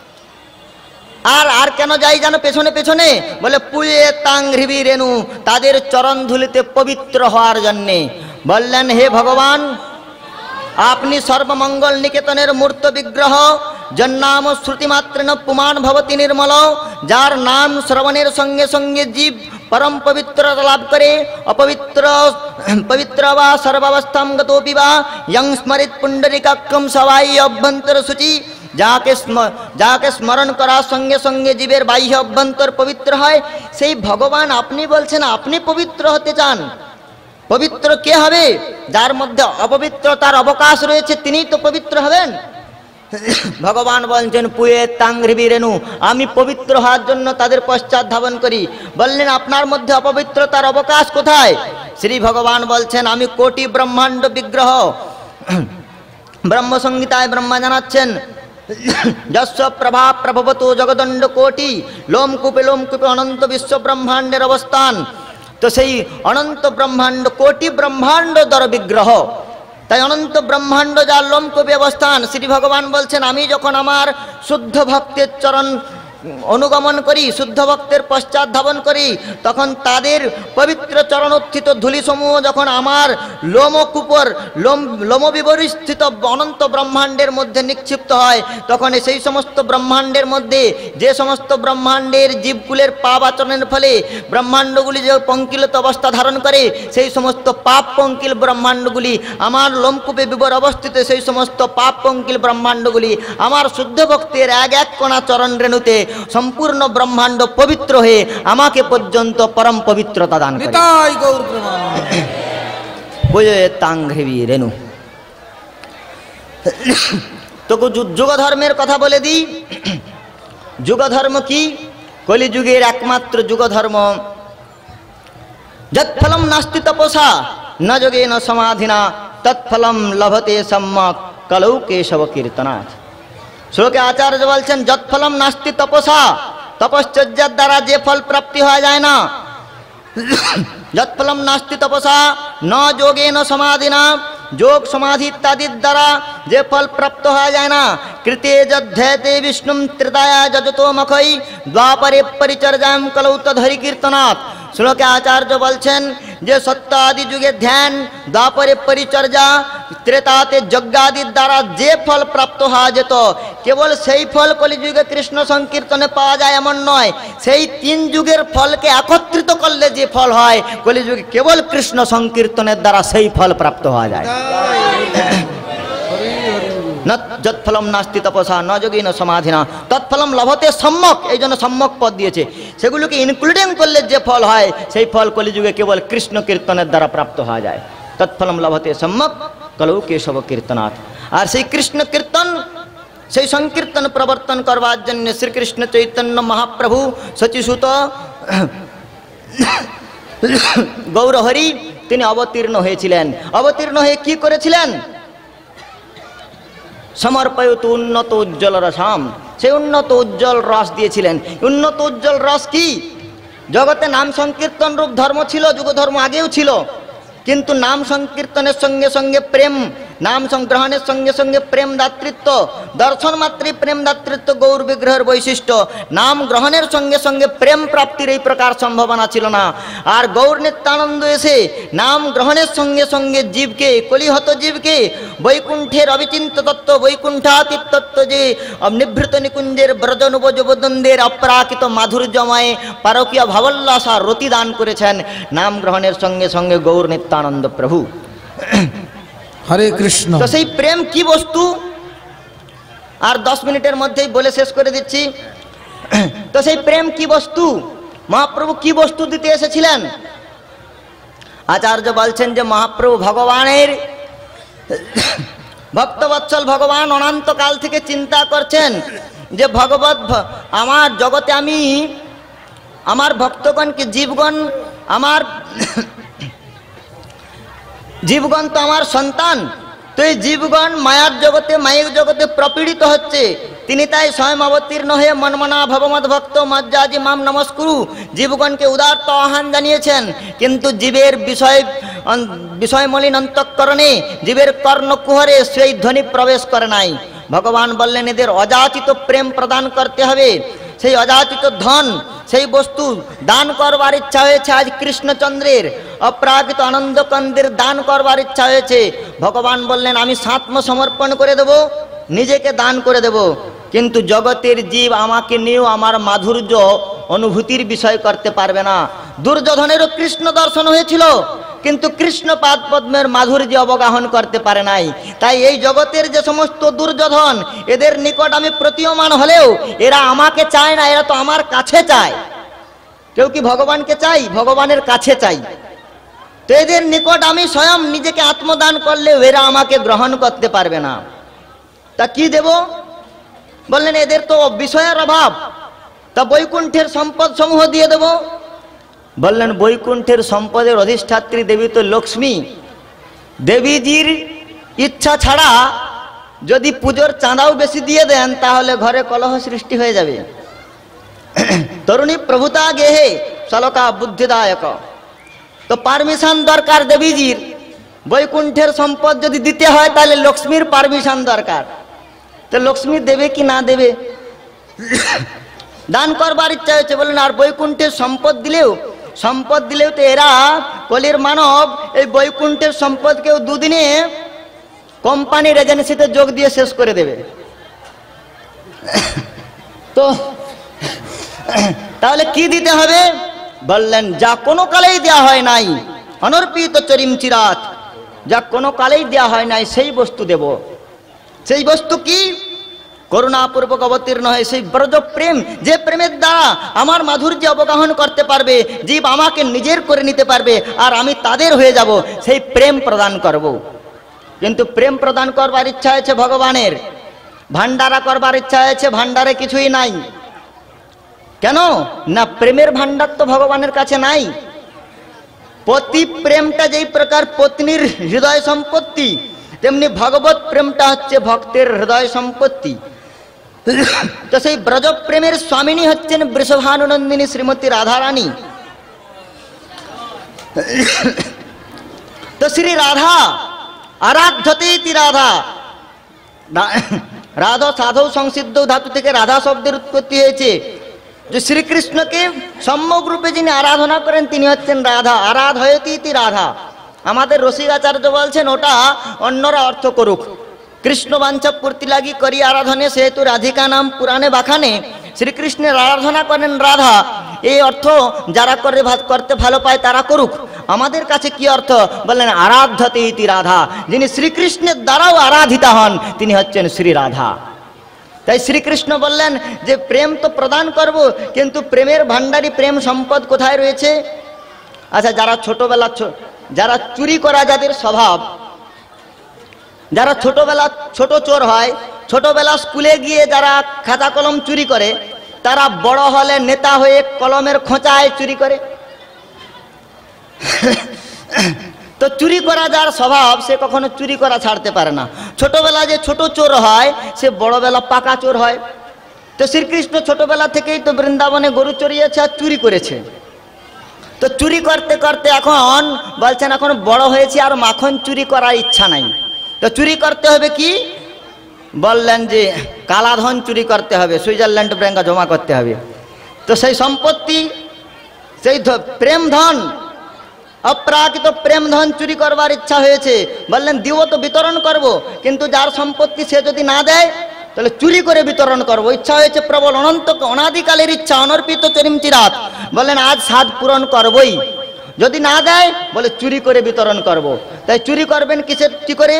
আর কেন যাই জানো পেছনে পেছনে? বলে পুয়েতাঙ্ঘ্রিবী রেণু, তাদের চরণ ধুলিতে পবিত্র হওয়ার জন্যে। বললেন হে ভগবান, আপনি সর্বমঙ্গল নিকেতনের মূর্ত বিগ্রহ, জন্নাম শ্রুতিমাত্রেণ পুমান ভবতি নির্মল, যার নাম শ্রবণের সঙ্গে সঙ্গে জীব পরম পবিত্রতা লাভ করে, পবিত্র বা সর্বাবস্থাম গতোপি বা ইয়ং স্মরিত পুণ্ডরিকাক্ষম সবাই অভ্যন্তর সূচি, যাকে স্মরণ করার সঙ্গে সঙ্গে জীবের বাহ্য অভ্যন্তর পবিত্র হয়, সেই ভগবান আপনি বলছেন আপনি পবিত্র হতে চান। পবিত্র কে হবে? যার মধ্যে অপবিত্রতার অবকাশ রয়েছে তিনিই তো পবিত্র হবেন। ভগবান বলছেন পুয়েতাঙ্ঘ্রিবী রেণু, আমি পবিত্র হওয়ার জন্য তাদের পশ্চাৎ ধাবন করি। বললেন আপনার মধ্যে অপবিত্রতার অবকাশ কোথায়? শ্রী ভগবান বলছেন আমি কোটি ব্রহ্মাণ্ড বিগ্রহ। ব্রহ্মসংহিতায় ব্রহ্মা জানাচ্ছেন যস্য প্রভা প্রভবতু জগদণ্ড কোটি, লোমকূপে লোমকূপে অনন্ত বিশ্ব ব্রহ্মাণ্ডের অবস্থান। তো সেই অনন্ত ব্রহ্মাণ্ড কোটি ব্রহ্মাণ্ড দর বিগ্রহ, তাই অনন্ত ব্রহ্মাণ্ড যার লোমকূপে অবস্থান। শ্রী ভগবান বলছেন আমি যখন আমার শুদ্ধ ভক্তের চরণ অনুগমন করি, শুদ্ধ ভক্তের পশ্চাৎ ধাবন করি, তখন তাদের পবিত্র চরণোত্থিত ধূলিসমূহ যখন আমার লোমকূপর লোমবিবরিস্থিত অনন্ত ব্রহ্মাণ্ডের মধ্যে নিক্ষিপ্ত হয়, তখন সেই সমস্ত ব্রহ্মাণ্ডের মধ্যে যে সমস্ত ব্রহ্মাণ্ডের জীবকুলের পাপ আচরণের ফলে ব্রহ্মাণ্ডগুলি যে পঙ্কিলত অবস্থা ধারণ করে, সেই সমস্ত পাপ পঙ্কিল ব্রহ্মাণ্ডগুলি আমার লোমকূপে বিবর অবস্থিত, সেই সমস্ত পাপ পঙ্কিল ব্রহ্মাণ্ডগুলি আমার শুদ্ধ ভক্তের এক এক কণা চরণ রেণুতে সম্পূর্ণ ব্রহ্মাণ্ড পবিত্র হয়ে আমাকে পর্যন্ত পরম পবিত্রতা দান করে। তাংঘ্রিবি রেণু। তো যুগ ধর্মের কথা বলে দিই। যুগ ধর্ম কি? কলিযুগের একমাত্র যুগ ধর্ম যৎফলম নাস্তি তপসা ন যোগে ন সমাধিনা তৎফলম লভতে সম্যক কলৌ কেশব কীর্তনাথ। শ্লোকে আচার্য বলছেন যৎফলম নাস্তি তপসা, তপশ্চর্যার দ্বারা যে ফল প্রাপ্তি হওয়া যায় না। যৎফলম নাস্তি তপসা ন যোগে ন সমাধিনা, যোগ সমাধি ইত্যাদির দ্বারা যে ফল প্রাপ্ত হওয়া যায় না। কৃতে যদ্ধেতে বিষ্ণুম ত্রেতায়া যজতো মখৈ দ্বাপরে পরিচর্যাম কলৌ তদ্হরি কীর্তনাথ। শ্লোকে আচার্য বলছেন যে সত্য আদি যুগে ধ্যান, দ্বাপরে পরিচর্যা, ত্রেতাতে যজ্ঞাদির দ্বারা যে ফল প্রাপ্ত হওয়া যেত, কেবল সেই ফল কলিযুগে কৃষ্ণ সংকীর্তনে পাওয়া যায় এমন নয়। সেই তিন যুগের ফলকে একত্রিত করলে যে ফল হয়, কলিযুগে কেবল কৃষ্ণ সংকীর্তনের দ্বারা সেই ফল প্রাপ্ত হওয়া যায়। যৎফলম নাস্তি তপসা ন যোগী ন সমাধিনা তৎফলম লভতে সম্যক, এই জন্য সম্যক পদ দিয়েছে। সেগুলোকে ইনক্লুডিং করলে যে ফল হয়, সেই ফল কলিযুগে কেবল কৃষ্ণ কীর্তনের দ্বারা প্রাপ্ত হওয়া যায়। তৎফলম লভতে সম্যক কলৌ কেশব কীর্তনাথ। আর সেই কৃষ্ণ কীর্তন, সেই সংকীর্তন প্রবর্তন করবার জন্য শ্রীকৃষ্ণ চৈতন্য মহাপ্রভু শচীসূত গৌরহরি তিনি অবতীর্ণ হয়েছিলেন। অবতীর্ণ হয়ে কি করেছিলেন? সমর্পয়ত উন্নত উজ্জ্বল রসাম, সেই উন্নত উজ্জ্বল রস দিয়েছিলেন। উন্নত উজ্জ্বল রস কি? জগতে নাম সংকীর্তন রূপ ধর্ম ছিল, যুগ ধর্ম আগেও ছিল, কিন্তু নাম সংকীর্তনের সঙ্গে সঙ্গে প্রেম, নাম সংগ্রহণের সঙ্গে সঙ্গে প্রেম দাতৃত্ব, দর্শন মাত্রই প্রেম দাতৃত্ব গৌর বিগ্রহের বৈশিষ্ট্য। নাম গ্রহণের সঙ্গে সঙ্গে প্রেম প্রাপ্তির এই প্রকার সম্ভাবনা ছিল না। আর গৌর নিত্যানন্দ এসে নাম গ্রহণের সঙ্গে সঙ্গে জীবকে, কলিহত জীবকে বৈকুণ্ঠের অবিচিন্ত তত্ত্ব, বৈকুণ্ঠাতীত তত্ত্ব, যে নিভৃত নিকুঞ্জের ব্রজনুবজবদন্দের অপ্রাকৃত মাধুর্যময় পারকীয় ভাবল্লাসা রতি দান করেছেন নাম গ্রহণের সঙ্গে সঙ্গে গৌর নিত্যানন্দ প্রভু। হরে কৃষ্ণ। তো সেই প্রেম কি বস্তু, আর 10 মিনিটের মধ্যেই বলে শেষ করে দিচ্ছি। তো সেই প্রেম কি বস্তু, মহাপ্রভু কি বস্তু দিতে এসেছিলেন? আচার্য বলছেন যে মহাপ্রভু ভগবানের ভক্তবৎসল ভগবান অনন্তকাল থেকে চিন্তা করছেন যে ভগবত আমার জগতে আমি আমার ভক্তগণকে, জীবগণ তো আমার সন্তান, তো এই জীবগণ মায়ার জগতে, মায়িক জগতে প্রপীড়িত হচ্ছে। তিনি তাই স্বয়ং অবতীর্ণ হয়ে মনমনা ভবমদ ভক্ত মজ্জাজি মাম নমস্কুরু জীবগণকে উদারত আহ্বান জানিয়েছেন। কিন্তু জীবের বিষয়মলিন অন্তঃকরণে, জীবের কর্ণকুহরে সেই ধ্বনি প্রবেশ করে নাই। ভগবান বললেন এদের অযাচিত প্রেম প্রদান করতে হবে। সেই অযাচিত ধন, সেই বস্তু দান করবার ইচ্ছা হয়েছে আজ কৃষ্ণচন্দ্রের, অপ্রাকৃত আনন্দকন্দের দান করবার ইচ্ছা হয়েছে। ভগবান বললেন আমি আত্মসমর্পণ করে দেব, নিজেকে দান করে দেব, কিন্তু জগতের জীব আমাকে নিয়েও আমার মাধুর্য অনুভূতির বিষয় করতে পারবে না। দুর্যোধনেরও কৃষ্ণ দর্শন হয়েছিল, কিন্তু কৃষ্ণ পাদ পদ্মের মাধুর্য অবগাহন করতে পারে নাই। তাই এই জগতের যে সমস্ত দুর্যোধন, এদের নিকট আমি প্রতীয়মান হলেও এরা আমাকে চায় না, এরা তো আমার কাছে চায়। কেউ কি ভগবানকে চাই? ভগবানের কাছে চাই। তো এদের নিকট আমি স্বয়ং নিজেকে আত্মদান করলেও এরা আমাকে গ্রহণ করতে পারবে না। তা কি দেব? বললেন এদের তো বিষয়ের অভাব, তা বৈকুণ্ঠের সম্পদ সমূহ দিয়ে দেব। বললেন বৈকুণ্ঠের সম্পদের অধিষ্ঠাত্রী দেবী তো লক্ষ্মী, দেবীজির ইচ্ছা ছাড়া যদি পুজোর চাঁদাও বেশি দিয়ে দেন তাহলে ঘরে কলহ সৃষ্টি হয়ে যাবে। তরুণী প্রভুতা গেহে শ্লোকা বুদ্ধিদায়ক। তো পারমিশন দরকার দেবীজির। বৈকুণ্ঠের সম্পদ যদি দিতে হয় তাহলে লক্ষ্মীর পারমিশন দরকার। তো লক্ষ্মী দেবে কি না দেবে? দান করবার ইচ্ছা হয়েছে। বললেন আর বৈকুণ্ঠের সম্পদ দিলেও তো এরা কলির মানব এই বৈকুণ্ঠের সম্পদকেও দুদিনে কোম্পানির এজেন্সিতে যোগ দিয়ে শেষ করে দেবে। তো তাহলে কি দিতে হবে? বললেন যা কোনো কালেই দেয়া হয় নাই, অনর্পিত চরিম চিরাত, যা কোনো কালেই দেয়া হয় নাই সেই বস্তু দেব। সেই বস্তু কি? করুণাপূর্বক অবতীর্ণ হয় সেই ব্রজ প্রেম, যে প্রেমের দ্বারা আমার মাধুর্য অবগাহন করতে পারবে, জীব আমাকে নিজের করে নিতে পারবে আর আমি তাদের হয়ে যাব, সেই প্রেম প্রদান করব। কিন্তু প্রেম প্রদান করবার ইচ্ছা হয়েছে ভগবানের, ভান্ডারা করবার ইচ্ছা হয়েছে, ভান্ডারে কিছুই নাই। কেন না? প্রেমের ভান্ডার তো ভগবানের কাছে নাই। পতি প্রেমটা যেই প্রকার পত্নীর হৃদয় সম্পত্তি, তেমনি ভগবত প্রেমটা হচ্ছে ভক্তের হৃদয় সম্পত্তি। তো সেই ব্রজ প্রেমের স্বামিনী হচ্ছেন বৃষভানুনন্দিনী শ্রীমতী রাধারানী। তো শ্রী রাধা আরাধ্যতে রাধা, রাধা সাধু সংসিদ্ধ ধাতু থেকে রাধা শব্দের উৎপত্তি হয়েছে। যে শ্রীকৃষ্ণকে সম্যক রূপে যিনি আরাধনা করেন তিনি হচ্ছেন রাধা। আরাধয়তি রাধা। আমাদের রসিকাচার্য বলছেন ওটা অন্যরা অর্থ করুক, কৃষ্ণ বাঞ্ছা পূর্তি লাগি করি আরাধনে সেহেতু রাধিকা নাম পুরাণে বাখানে শ্রীকৃষ্ণের আরাধনা করেন রাধা। এই অর্থ যারা করতে ভালো পায় তারা করুক। আমাদের কাছে কি অর্থ? বললেন আরাধ্যতে ইতি রাধা, যিনি শ্রীকৃষ্ণের দ্বারাও আরাধিতা হন তিনি হচ্ছেন শ্রী রাধা। তাই শ্রীকৃষ্ণ বললেন যে প্রেম তো প্রদান করব, কিন্তু প্রেমের ভান্ডারী প্রেম সম্পদ কোথায় রয়েছে? আচ্ছা, যারা চুরি করা যাদের স্বভাব, যারা ছোট চোর হয়, ছোটবেলা স্কুলে গিয়ে যারা খাতা কলম চুরি করে, তারা বড় হলে নেতা হয়ে কলমের খোঁচায় চুরি করে। তো চুরি করা যার স্বভাব সে কখনো চুরি করা ছাড়তে পারে না। ছোটবেলা যে ছোট চোর হয় সে বড়বেলা পাকা চোর হয়। তো শ্রীকৃষ্ণ ছোটবেলা থেকেই তো বৃন্দাবনে গরু চড়িয়েছে আর চুরি করেছে। তো চুরি করতে করতে এখন বলছেন এখন বড় হয়েছে আর মাখন চুরি করার ইচ্ছা নাই। তো চুরি করতে হবে কি? বললেন যে কালাধন চুরি করতে হবে, সুইজারল্যান্ড ব্যাংকে জমা করতে হবে। তো সেই সম্পত্তি, সেই প্রেম ধন, অপ্রাকৃত প্রেম ধন চুরি করবার ইচ্ছা হয়েছে। বললেন দিব তো বিতরণ করব, কিন্তু যার সম্পত্তি সে যদি না দেয় তাহলে চুরি করে বিতরণ করব। ইচ্ছা হয়েছে প্রবল, অনন্ত অনাদিকালের ইচ্ছা, অনর্পিত চরিম চিরাত। বললেন আজ সাধ পূরণ করবই। যদি না দেয় বলে চুরি করে বিতরণ করব। তাই চুরি করবেন কি করে?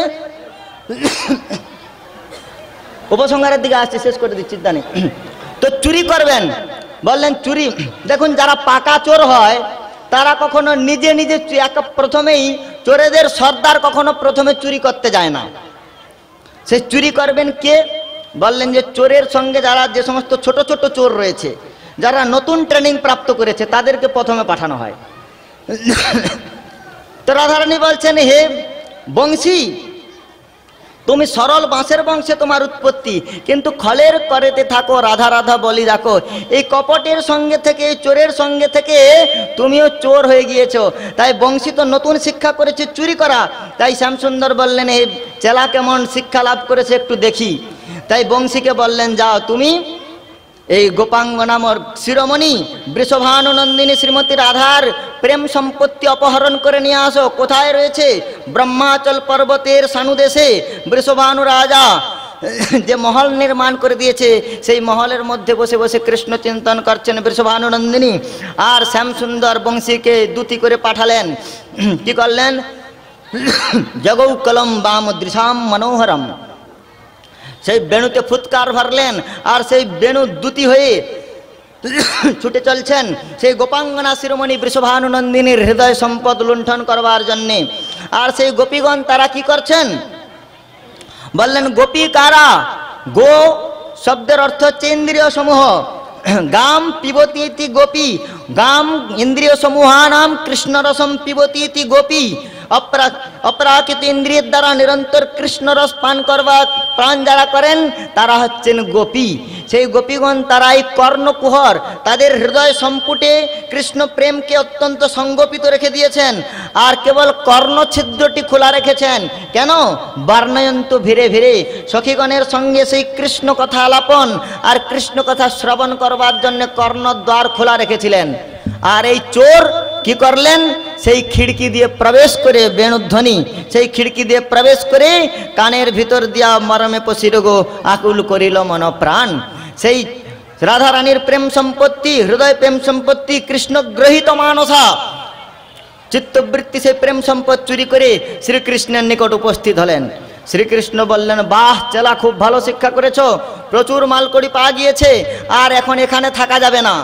উপসংহারের দিকে আসছে, শেষ করে দিচ্ছি জানি। তো চুরি করবেন, বললেন চুরি দেখুন যারা পাকা চোর হয় তারা কখনো নিজে নিজে প্রথমেই চোরেদের সর্দার কখনো প্রথমে চুরি করতে যায় না। সে চুরি করবেন কে? বললেন যে চোরের সঙ্গে যারা যে সমস্ত ছোট ছোট চোর রয়েছে, যারা নতুন ট্রেনিং প্রাপ্ত করেছে তাদেরকে প্রথমে পাঠানো হয়। তো রাধারানী বলছেন হে বংশী, তুমি সরল বাঁশের বংশে তোমার উৎপত্তি, কিন্তু খলের করেতে থাকো রাধা রাধা বলি রাখো। এই কপটের সঙ্গে থেকে, এই চোরের সঙ্গে থেকে তুমিও চোর হয়ে গিয়েছো। তাই বংশী তো নতুন শিক্ষা করেছে চুরি করা। তাই শ্যামসুন্দর বললেন এই চেলা কেমন শিক্ষা লাভ করেছে একটু দেখি। তাই বংশীকে বললেন যাও তুমি এই গোপাঙ্গনা শিরোমণি বৃষভানুনন্দিনী শ্রীমতী রাধার প্রেম সম্পত্তি অপহরণ করে নিয়ে আসো। কোথায় রয়েছে? ব্রহ্মাচল পর্বতের সানুদেশে বৃষভানু রাজা যে মহল নির্মাণ করে দিয়েছে, সেই মহলের মধ্যে বসে বসে কৃষ্ণ চিন্তন করছেন বৃষভানুনন্দিনী। আর শ্যামসুন্দর বংশীকে দুটি করে পাঠালেন। কি করলেন? জগৌ কলম বাম দৃশাম মনোহরম, সেই বেণুতে ফুৎকার ভরলেন আর সেই বেণু দুটি হয়ে ছুটে চলছেন সেই গোপাঙ্গনা শিরোমণি বৃষভানুনন্দিনীর হৃদয় সম্পদ লুণ্ঠন করবার জন্যে। আর সেই গোপীগণ তারা কি করছেন? বললেন গোপী কারা? গো শব্দের অর্থ হচ্ছে ইন্দ্রিয় সমূহ। গাম পিবতি ইতি গোপী, গাম ইন্দ্রিয় সমূহানাম কৃষ্ণরসম পিবতি ইতি গোপী। অপরাকৃত ইন্দ্রিয়ের দ্বারা নিরন্তর কৃষ্ণরস পান করবার প্রাণ যারা করেন তারা হচ্ছেন গোপী। সেই গোপীগণ তারাই কর্ণকুহর, তাদের হৃদয় সম্পুটে কৃষ্ণ প্রেমকে অত্যন্ত সংগোপিত রেখে দিয়েছেন, আর কেবল কর্ণছিদ্রটি খোলা রেখেছেন। কেন? বর্ণয়ন্তু ভিড়ে ভিড়ে, সখীগণের সঙ্গে সেই কৃষ্ণ কথা আলাপন আর কৃষ্ণ কথা শ্রবণ করবার জন্য কর্ণদ্বার খোলা রেখেছিলেন। আর এই চোর কি করলেন? সেই খিড়কি দিয়ে প্রবেশ করে, বেণুধ্বনি সেই খিড়কি দিয়ে প্রবেশ করে কানের ভিতর দিয়া মরমে পশিরগো আকুল করিল মন প্রাণ। সেই রাধারানীর প্রেম সম্পত্তি, হৃদয় প্রেম সম্পত্তি, কৃষ্ণ গ্রহীত মানসা চিত্তবৃত্তি, সেই প্রেম সম্পদ চুরি করে শ্রীকৃষ্ণের নিকট উপস্থিত হলেন। শ্রীকৃষ্ণ বললেন, বাহ চেলা, খুব ভালো শিক্ষা করেছ, প্রচুর মালকড়ি পাওয়া গিয়েছে, আর এখন এখানে থাকা যাবে না।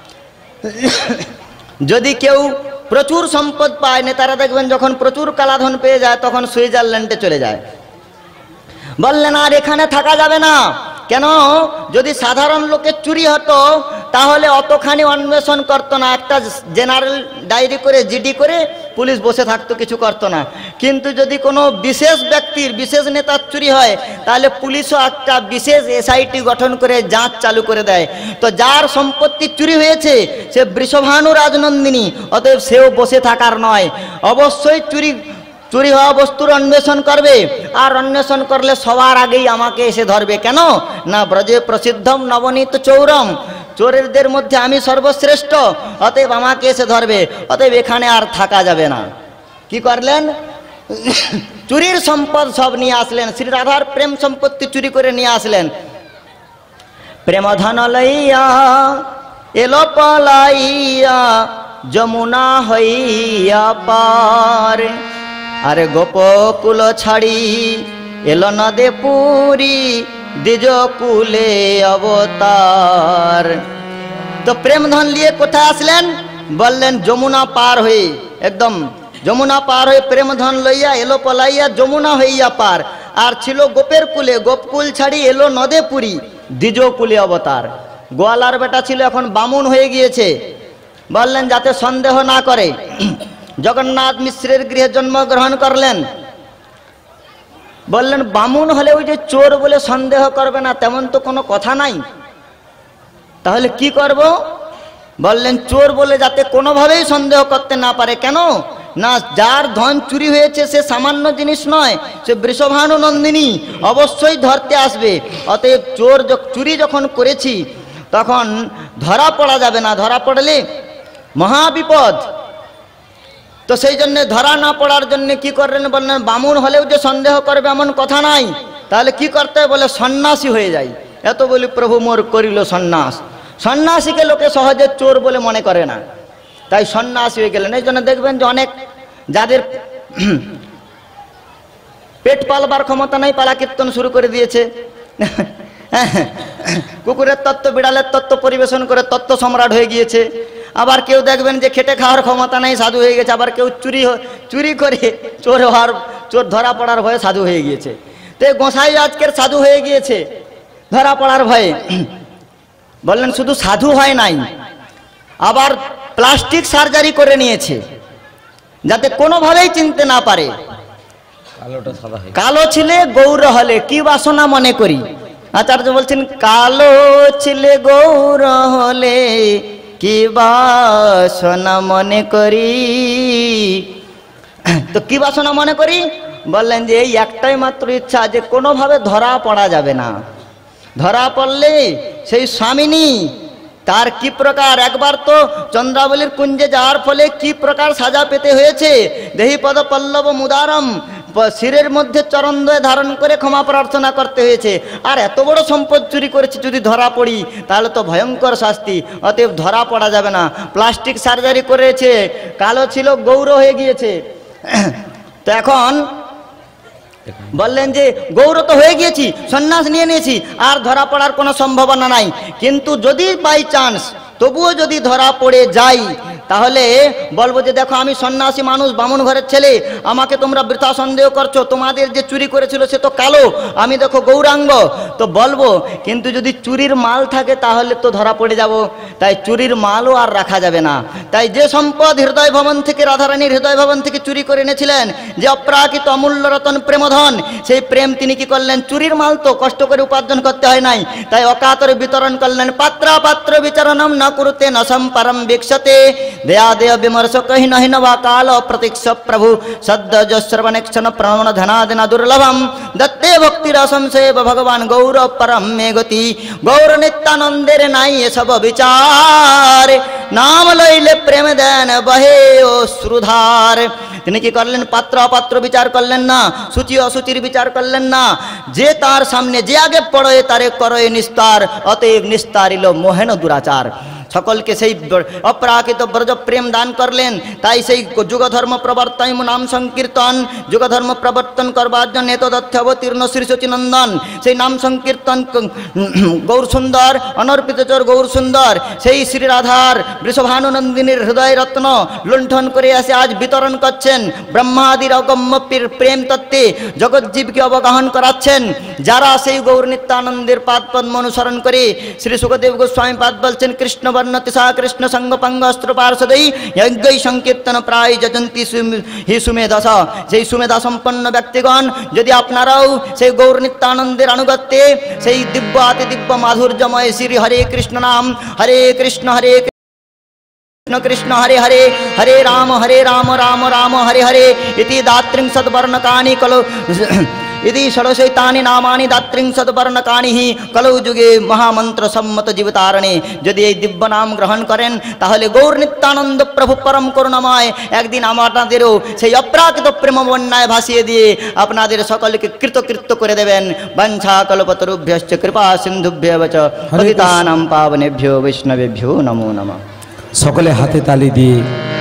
যদি কেউ প্রচুর সম্পদ পায়, নেতারা দেখবেন যখন প্রচুর কালাধন পেয়ে যায় তখন সুইজারল্যান্ডে চলে যায়। বললেন আর এখানে থাকা যাবে না। কেন? যদি সাধারণ লোকের চুরি হতো তাহলে অতখানি অন্বেষণ করতো না, একটা জেনারেল ডায়েরি করে জিডি করে পুলিশ বসে থাকতো, কিছু করতো না। কিন্তু যদি কোনো বিশেষ ব্যক্তির, বিশেষ নেতার চুরি হয় তাহলে পুলিশও একটা বিশেষ এসআইটি গঠন করে যাঁচ চালু করে দেয়। তো যার সম্পত্তি চুরি হয়েছে সে বৃষভানু রাজনন্দিনী, অতএব সেও বসে থাকার নয়, অবশ্যই চুরি হওয়া বস্তুর অন্বেষণ করবে। আর অন্বেষণ করলে সবার আগেই আমাকে এসে ধরবে। কেন না? ব্রজে প্রসিদ্ধম নবনীত চৌরম, চোরেরদের মধ্যে আমি সর্বশ্রেষ্ঠ, অতএব আমাকে এসে ধরবে, অতএব এখানে আর থাকা যাবে না। কি করলেন? চুরির সম্পদ সব নিয়ে আসলেন, শ্রী রাধার প্রেম সম্পত্তি চুরি করে নিয়ে আসলেন। প্রেম ধন লইয়া এলো পলাইয়া যমুনা হইয়া পার, আরে গোপকুল ছাড়ি এলো নদে পুরী দ্বিজ কুলে অবতার। তো প্রেম ধন নিয়ে কোথায় আসলেন? বললেন যমুনা পার হয়ে, একদম যমুনা পার হয়ে প্রেম ধন লইয়া এলো পলাইয়া যমুনা হইয়া পার। আর ছিল গোপের কুলে, গোপকুল ছাড়ি এলো নদে পুরী দ্বিজ কুলে অবতার। গোয়ালার বেটা ছিল, এখন বামুন হয়ে গিয়েছে। বললেন যাতে সন্দেহ না করে, জগন্নাথ মিশ্রের গৃহে জন্মগ্রহণ করলেন। বললেন বামুন হলে ওই যে চোর বলে সন্দেহ করবে না, তেমন তো কোনো কথা নাই, তাহলে কি করব? বললেন চোর বলে যাতে কোনোভাবেই সন্দেহ করতে না পারে। কেন না? যার ধন চুরি হয়েছে সে সামান্য জিনিস নয়, সে বৃষভানু নন্দিনী, অবশ্যই ধরতে আসবে। অতএব চুরি যখন করেছি তখন ধরা পড়া যাবে না, ধরা পড়লে মহাবিপদ। তো সেই জন্য ধরা না পড়ার জন্য কি করলেন? বললেন বামুন হলেও যে সন্দেহ করবে এমন কথা নাই, তাহলে কি করতে হবে? বলে সন্ন্যাসী হয়ে যাই। এত বলি প্রভু মোর করিল সন্ন্যাস। সন্ন্যাসীকে লোকে সহজে চোর বলে মনে করে না, তাই সন্ন্যাসী হয়ে গেলেন। এই জন্য দেখবেন যে অনেক যাদের পেট পালবার ক্ষমতা নাই পালা কীর্তন শুরু করে দিয়েছে। কুকুরের তত্ত্ব, বিড়ালের তত্ত্ব পরিবেশন করে তত্ত্ব সম্রাট হয়ে গিয়েছে। আবার কেউ দেখবেন যে খেটে খাওয়ার ক্ষমতা নাই, সাধু হয়ে গেছে। আবার কেউ চুরি করে চোর ধরা পড়ার ভয়ে সাধু হয়ে গিয়েছে। তো গোসাই আজকের সাধু হয়ে গিয়েছে ধরা পড়ার ভয়ে। বললেন শুধু সাধু হয় নাই, আবার প্লাস্টিক সার্জারি করে নিয়েছে যাতে কোনোভাবেই চিনতে না পারে। কালো ছিলে গৌর হলে কি বাসনা মনে করি। আচার্য বলছেন কালো ছিলে গৌর হলে কি বাসনা মনে করি। তো কি বাসনা মনে করি? বললেন যে এই একটাই মাত্র ইচ্ছা, যে কোনোভাবে ধরা পড়া যাবে না। ধরা পড়লে সেই স্বামিনী তার কি প্রকার, একবার তো চন্দ্রাবলীর কুঞ্জে যাওয়ার ফলে কি প্রকার সাজা পেতে হয়েছে। দেহি পদ পল্লব মুদারম, শিরের মধ্যে চরণদ্বয় ধারণ করে ক্ষমা প্রার্থনা করতে হয়েছে। আর এত বড় সম্পদ চুরি করেছি, যদি ধরা পড়ি তাহলে তো ভয়ঙ্কর শাস্তি। অতএব ধরা পড়া যাবে না। প্লাস্টিক সার্জারি করেছে, কালো ছিল গৌর হয়ে গিয়েছে। তো এখন বললেন যে গৌর তো হয়ে গিয়েছি, সন্ন্যাস নিয়ে নিয়েছি, আর ধরা পড়ার কোনো সম্ভাবনা নাই। কিন্তু যদি বাই চান্স তবুও যদি ধরা পড়ে যাই তাহলে বলবো যে দেখো আমি সন্ন্যাসী মানুষ, বামুন ঘরের ছেলে, আমাকে তোমরা বৃথা সন্দেহ করছো, তোমাদের যে চুরি করেছিল সে তো কালো, আমি দেখো গৌরাঙ্গ। তো বলবো কিন্তু যদি চুরির মাল থাকে তাহলে তো ধরা পড়ে যাব, তাই চুরির মালও আর রাখা যাবে না। তাই যে সম্পদ হৃদয় ভবন থেকে, রাধারানীর হৃদয় ভবন থেকে চুরি করে এনেছিলেন, যে অপ্রাকৃত অমূল্য রতন প্রেমধন, সেই প্রেম তিনি কি করলেন, চুরির মাল তো কষ্ট করে উপার্জন করতে হয় নাই, তাই অকাতরে বিতরণ করলেন। পাত্রা পাত্র বিচরণম না করতে ন সম্পরম ভিক্ষতে, দেয়া দেয় বিমর্শ কহি নহি নবা কাল প্রতীক্ষ প্রভু সদ্য শ্রবণেক্ষণ প্রণমন ধনাদিনা দুর্লভম দত্তে ভক্তির অসংশয় ভগবান গৌর পরম মে গতি। গৌর নিত্যানন্দের নাই এসব বিচার, নাম লইলে প্রেম দেন বহে ও শ্রুধার। তিনি কি করলেন, পাত্র অপাত্র বিচার করলেন না, সূচি অসুচির বিচার করলেন না, যে তার সামনে যে আগে পড়ে তারে করয়ে নিস্তার, অতএব নিস্তারিল মোহেন দুরাচার। সকলকে সেই অপ্রাকৃত ব্রজ প্রেম দান করলেন। তাই সেই যুগধর্ম প্রবর্তন নাম সংকীর্তন, যুগধর্ম প্রবর্তন করবার জন্য এতদর্থ অবতীর্ণ শ্রী সচিনন্দন, সেই নাম সংকীর্তন গৌর সুন্দর অনর্পিত চোর গৌর সুন্দর, সেই শ্রী রাধার বৃষভানুনন্দিনীর হৃদয় রত্ন লুণ্ঠন করে আসে আজ বিতরণ করছেন। ব্রহ্মাদির অগম্য প্রেম তত্ত্বে জগজ্জীবকে অবগাহন করাচ্ছেন। যারা সেই গৌর নিত্যানন্দের পাদ পদ্ম অনুসরণ করে, শ্রী সুখদেব গোস্বামী পাদ বলছেন, কৃষ্ণ বর্ণতি সা কৃষ্ণ সঙ্গ পঙ্গস্ত্র পার্শ্বদৈ যজ্ঞৈ সংকীর্তন প্রায় যজন্তি হি সুমেধস। সেই মেধা সম্পন্ন ব্যক্তিগণ যদি আপনারাও সেই গৌর নিত্যানন্দের আনুগত্যে সেই দিব্য আতি দিব্য মাধুর্যময় শ্রী হরে কৃষ্ণ নাম, হরে কৃষ্ণ কৃষ্ণ কৃষ্ণ হরে হরে, হরে রাম রাম রাম হরে হরে ইতি দাত্রিংশদ্বর্ণকানি কলো ইতি ষোড়শৈতানি নামানি দাত্রিংশদ্বর্ণকানি হি কলৌ যুগে মহামন্ত্র সম্মত জীবতারণে। যদি এই দিব্য নাম গ্রহণ করেন তাহলে গৌর নিত্যানন্দ প্রভু পরম করুণাময় একদিন আপনাদেরও সেই অপ্রাকৃত প্রেম বন্যায় ভাসিয়ে দিয়ে আপনাদের সকলকে কৃতকৃত্য করে দেবেন। বাঞ্ছা কল্পতরুভ্যশ্চ কৃপা সিন্ধুভ্যেব চ পতিতানাং পাবনেভ্যো বৈষ্ণবেভ্যো নমো নমঃ। সকলে হাতে তালি দিয়ে